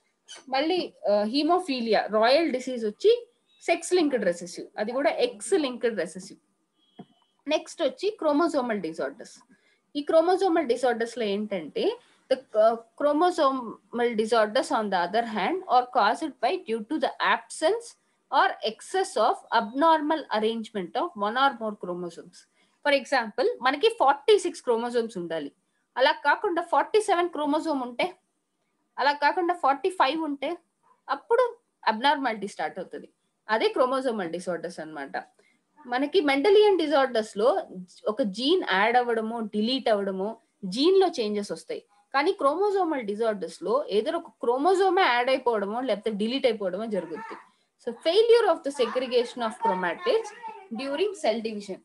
మళ్ళీ హీమోఫీలియా రాయల్ డిసీజ్ వచ్చి సెక్స్ లింక్డ్ రెసెసివ్, అది కూడా ఎక్స్ లింక్డ్ రెసెసివ్. నెక్స్ట్ వచ్చి క్రోమోజోమల్ డిజార్డర్స్. ఈ క్రోమోజోమల్ డిజార్డర్స్ లో ఏంటంటే the uh, chromosomal disorders on the other hand are caused by due to the absence or excess of abnormal arrangement of one or more chromosomes. For example, మనకి forty six chromosomes ఉండాలి, అలా కాకుండా forty seven chromosome ఉంటే, అలా కాకుండా forty five ఉంటే అప్పుడు abnormality start అవుతుంది. అదే క్రోమోజోమల్ డిసార్డర్స్ అన్నమాట. మనకి మెంటలియన్ డిసార్డర్స్ లో ఒక జీన్ యాడ్ అవ్వడమో డిలీట్ అవ్వడమో జీన్ లో చేంజెస్ వస్తాయి. కానీ క్రోమోజోమల్ డిజార్డర్స్ లో ఏదో ఒక క్రోమోజోమే యాడ్ అయిపోవడమో లేకపోతే డిలీట్ అయిపోవడమో జరుగుతుంది. So failure of the segregation of chromatids during cell division.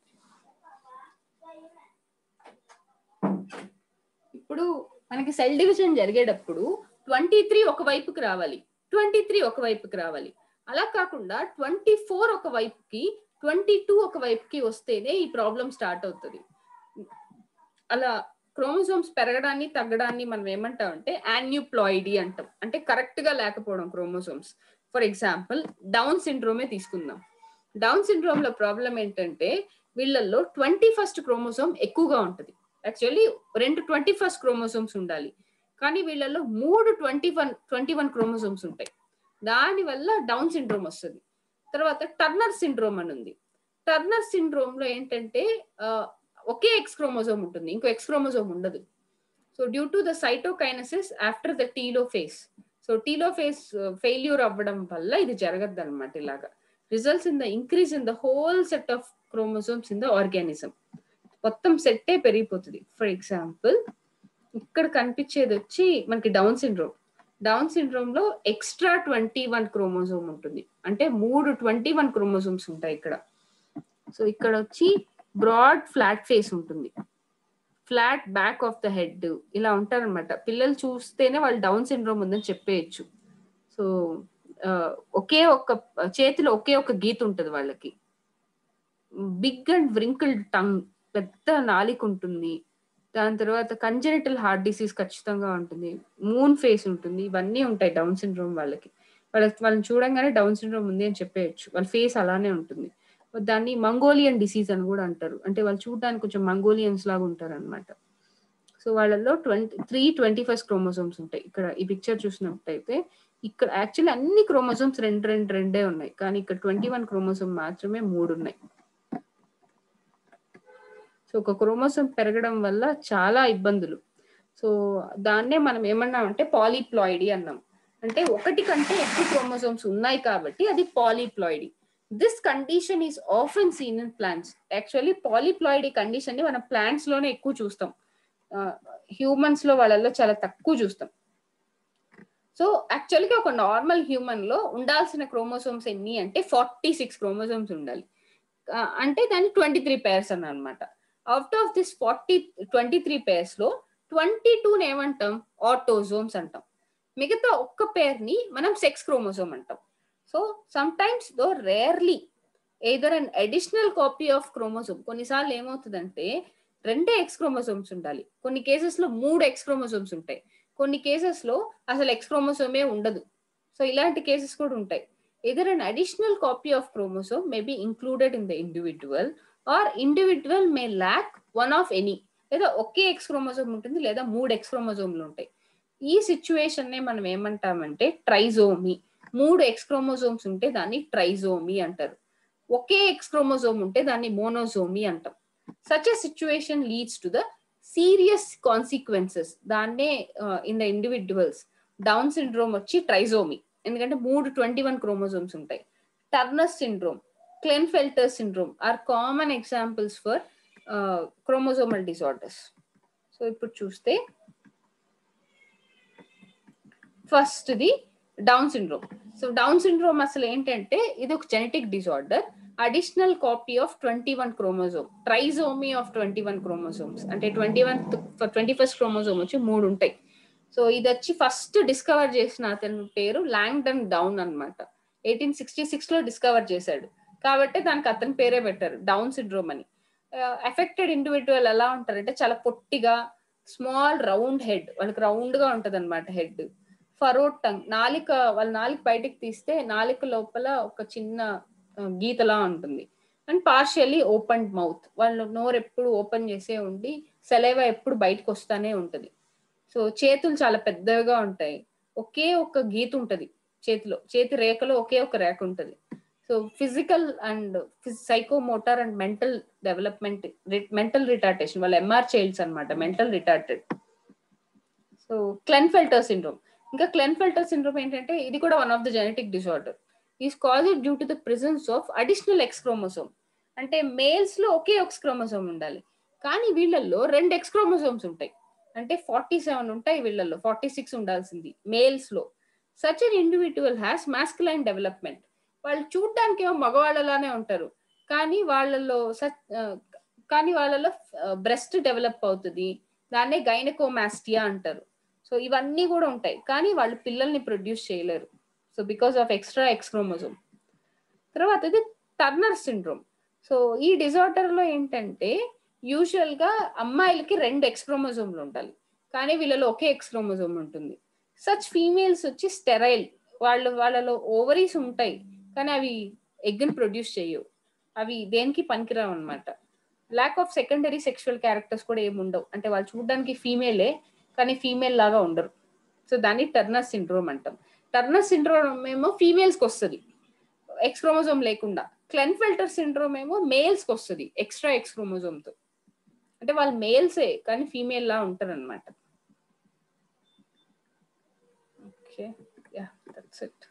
ఇప్పుడు మనకి సెల్ డివిజన్ జరిగేటప్పుడు ట్వంటీ త్రీ ఒక వైపుకి రావాలి, ట్వంటీ త్రీ ఒక వైపుకి రావాలి. అలా కాకుండా ట్వంటీ ఫోర్ ఒక వైపుకి, ట్వంటీ టూ ఒక వైపుకి వస్తేనే ఈ ప్రాబ్లం స్టార్ట్ అవుతుంది. అలా క్రోమోజోమ్స్ పెరగడాన్ని తగ్గడాన్ని మనం ఏమంటామంటే యాన్యూప్లాయిడీ అంటాం. అంటే కరెక్ట్ గా లేకపోవడం క్రోమోజోమ్స్. ఫర్ ఎగ్జాంపుల్ డౌన్ సిండ్రోమే తీసుకుందాం. డౌన్ సిండ్రోమ్ లో ప్రాబ్లం ఏంటంటే వీళ్ళల్లో ట్వంటీ ఫస్ట్ క్రోమోజోమ్ ఎక్కువగా ఉంటుంది. యాక్చువల్లీ రెండు ట్వంటీ ఫస్ట్ క్రోమోజోమ్స్ ఉండాలి, కానీ వీళ్ళల్లో మూడు twenty one twenty one chromosomes ఉంటాయి. దాని వల్ల డౌన్ సిండ్రోమ్ వస్తుంది. తర్వాత టర్నర్ సిండ్రోమ్ అని ఉంది. టర్నర్ సిండ్రోమ్ లో ఏంటంటే ఒకే ఎక్స్ క్రోమోజోమ్ ఉంటుంది, ఇంకో ఎక్స్ క్రోమోజోమ్ ఉండదు. So due to the cytokinesis after the telophase, so telophase failure అవ్వడం వల్ల ఇది జరగద్దు అనమాట. ఇలాగా results in the increase in the whole set of chromosomes in the organism. మొత్తం సెట్టే పెరిగిపోతుంది. ఫర్ ఎగ్జాంపుల్ ఇక్కడ కనిపించేది వచ్చి మనకి డౌన్ సిండ్రోమ్. డౌన్ సిండ్రోమ్ లో ఎక్స్ట్రా ట్వంటీ వన్ క్రోమోజోమ్ ఉంటుంది, అంటే మూడు ట్వంటీ వన్ క్రోమోజోమ్స్ ఉంటాయి ఇక్కడ. సో ఇక్కడ వచ్చి బ్రాడ్ ఫ్లాట్ ఫేస్ ఉంటుంది, flat back of the head, ఇలా ఉంటారనమాట. పిల్లలు చూస్తేనే వాళ్ళు డౌన్ సిండ్రోమ్ ఉందని చెప్పేయచ్చు. సో ఒకే ఒక చేతిలో ఒకే ఒక గీత ఉంటుంది వాళ్ళకి. బిగ్ అండ్ వ్రింకిల్డ్ టంగ్, పెద్ద నాలిక ఉంటుంది. దాని తర్వాత కంజెనిటల్ హార్ట్ డిసీజ్ ఖచ్చితంగా ఉంటుంది, మూన్ ఫేస్ ఉంటుంది. ఇవన్నీ ఉంటాయి డౌన్ సిండ్రోమ్ వాళ్ళకి. వాళ్ళకి వాళ్ళని చూడంగానే డౌన్ సిండ్రోమ్ ఉంది అని చెప్పేయచ్చు, వాళ్ళ ఫేస్ అలానే ఉంటుంది. దాన్ని మంగోలియన్ డిసీజ్ అని కూడా అంటారు. అంటే వాళ్ళు చూడడానికి కొంచెం మంగోలియన్స్ లాగా ఉంటారు అనమాట. సో వాళ్ళలో twenty three twenty first chromosomes ఉంటాయి. ఇక్కడ ఈ పిక్చర్ చూసినట్టయితే ఇక్కడ యాక్చువల్లీ అన్ని క్రోమోజోమ్స్ రెండు రెండు రెండే ఉన్నాయి, కానీ ఇక్కడ ట్వంటీ వన్ క్రోమోజోమ్ మాత్రమే మూడు ఉన్నాయి. సో ఒక క్రోమోజోమ్ పెరగడం వల్ల చాలా ఇబ్బందులు. సో దాన్నే మనం ఏమన్నామంటే పాలీప్లాయిడీ అన్నాం. అంటే ఒకటి కంటే ఎక్కువ క్రోమోజోమ్స్ ఉన్నాయి కాబట్టి అది polyploidy. This condition is often seen in plants. Actually polyploidy condition ని మనం ప్లాంట్స్ లోనే ఎక్కువ చూస్తాం, హ్యూమన్స్ లో వాళ్ళల్లో చాలా తక్కువ చూస్తాం. సో యాక్చువల్గా ఒక నార్మల్ హ్యూమన్ లో ఉండాల్సిన క్రోమోజోమ్స్ ఎన్ని అంటే ఫార్టీ సిక్స్ క్రోమోజోమ్స్ ఉండాలి. అంటే దాన్ని ట్వంటీ త్రీ పేర్స్ అని అనమాట. Out of this forty twenty three pairs లో ట్వంటీ టూ ఏమంటాం ఆటోజోమ్స్ అంటాం. మిగతా ఒక్క పేర్ ని మనం సెక్స్ క్రోమోజోమ్ అంటాం. So sometimes though rarely either an additional copy of chromosome. కొన్నిసార్లు ఏమవుతుందంటే రెండే ఎక్స్ క్రోమోజోమ్స్ ఉండాలి, కొన్ని కేసెస్ లో మూడు ఎక్స్ క్రోమోజోమ్స్ ఉంటాయి, కొన్ని కేసెస్ లో అసలు ఎక్స్ క్రోమోజోమే ఉండదు. సో ఇలాంటి కేసెస్ కూడా ఉంటాయి. either an additional copy of chromosome may be included in the individual or individual may lack one of any. లేదా ఒకే ఎక్స్ క్రోమోజోమ్ ఉంటుంది లేదా మూడు ఎక్స్ క్రోమోజోమ్లు ఉంటాయి. ఈ సిచ్యువేషన్ నే మనం ఏమంటామంటే ట్రైజోమీ. మూడు ఎక్స్ క్రోమోజోమ్స్ ఉంటే దాన్ని ట్రైజోమీ అంటారు. ఒకే ఎక్స్ క్రోమోజోమ్ ఉంటే దాన్ని మోనోజోమీ అంటాం. Such a situation leads to the serious consequences. దాన్నే in the individuals Down syndrome వచ్చి ట్రైజోమీ, ఎందుకంటే మూడు ట్వంటీ వన్ క్రోమోజోమ్స్ ఉంటాయి. Turner syndrome, Klinefelter syndrome are common examples for chromosomal disorders. So ఇప్పుడు చూస్తే first the Down syndrome. So Down syndrome అసలు ఏంటంటే ఇది ఒక genetic disorder. Additional copy of twenty one chromosome, trisomy of twenty one chromosomes. అంటే twenty one twenty first chromosome వచ్చి మూడు ఉంటాయి. సో ఇది వచ్చి ఫస్ట్ డిస్కవర్ చేసిన అతని పేరు లాంగ్డన్ డౌన్ అనమాట. ఎయిటీన్ సిక్స్టీ సిక్స్ లో డిస్కవర్ చేశాడు కాబట్టి దానికి అతని పేరే పెట్టారు డౌన్ సిండ్రోమ్ అని. ఎఫెక్టెడ్ ఇండివిజువల్ ఎలా ఉంటారంటే చాలా పొట్టిగా, స్మాల్ రౌండ్ హెడ్, వాళ్ళకి రౌండ్ గా ఉంటది అనమాట హెడ్. ఫరోడ్ టంగ్, నాలిక, వాళ్ళ నాలిక బయటకు తీస్తే నాలిక లోపల ఒక చిన్న గీతలా ఉంటుంది. అండ్ పార్షియల్లీ ఓపెన్ మౌత్, వాళ్ళు నోరు ఎప్పుడు ఓపెన్ చేసే ఉండి సెలైవా ఎప్పుడు బయటకు వస్తానే ఉంటది. సో చేతులు చాలా పెద్దగా ఉంటాయి, ఒకే ఒక గీత ఉంటది చేతిలో, చేతి రేఖలో ఒకే ఒక రేఖ ఉంటది. So physical and psychomotor and mental development, mental retardation, వాళ్ళ ఎంఆర్ చైల్డ్స్ అనమాట, mental retarded. So Klinefelter syndrome, ఇంకా క్లెన్ఫెల్టర్ సిండ్రోమ్ ఏంటంటే ఇది కూడా one of the genetic disorder. Is caused due to the presence of additional X chromosome. అంటే males లో ఒకే X chromosome ఉండాలి, కానీ వీళ్ళల్లో రెండు ఎక్స్ క్రోమోసోమ్స్ ఉంటాయి. అంటే ఫార్టీ సెవెన్ ఉంటాయి వీళ్ళల్లో, ఫార్టీ సిక్స్ ఉండాల్సింది మేల్స్ లో. Such an individual has masculine development. వాళ్ళు చూడడానికి ఏమో మగవాళ్ళలానే ఉంటారు, కానీ వాళ్ళలో సచ్ కానీ వాళ్ళలో బ్రెస్ట్ డెవలప్ అవుతుంది, దాన్నే గైనకోమాస్టియా అంటారు. సో ఇవన్నీ కూడా ఉంటాయి, కానీ వాళ్ళు పిల్లల్ని ప్రొడ్యూస్ చేయలేరు. So because of extra X chromosome. తర్వాత ఇది టర్నర్ సిండ్రోమ్. సో ఈ డిజార్డర్ లో ఏంటంటే యూజువల్ గా అమ్మాయిలకి రెండు ఎక్స్ క్రోమోజోమ్లు ఉండాలి, కానీ వీళ్ళలో ఒకే ఎక్స్ క్రోమోజోమ్ ఉంటుంది. సచ్ ఫీమేల్స్ వచ్చి స్టెరైల్, వాళ్ళు వాళ్ళలో ఓవరీస్ ఉంటాయి కానీ అవి ఎగ్ని ప్రొడ్యూస్ చేయవు, అవి దేనికి పనికిరావు అనమాట. Lack of secondary sexual characters కూడా ఏమి ఉండవు, అంటే వాళ్ళు చూడడానికి ఫీమేలే కానీ ఫీమేల్ లాగా ఉండరు. సో దాన్ని టర్నర్ సిండ్రోమ్ అంటాం. టర్నర్ సిండ్రోమ్ ఏమో ఫీమేల్స్ కి వస్తుంది ఎక్స్ క్రోమోజోమ్ లేకుండా, క్లెన్ఫెల్టర్ సిండ్రోమ్ ఏమో మేల్స్ కి వస్తుంది ఎక్స్ట్రా ఎక్స్ క్రోమోజోమ్ తో. అంటే వాళ్ళు మేల్సే కానీ ఫీమేల్ లా ఉంటారు అనమాట. Okay, yeah that's it.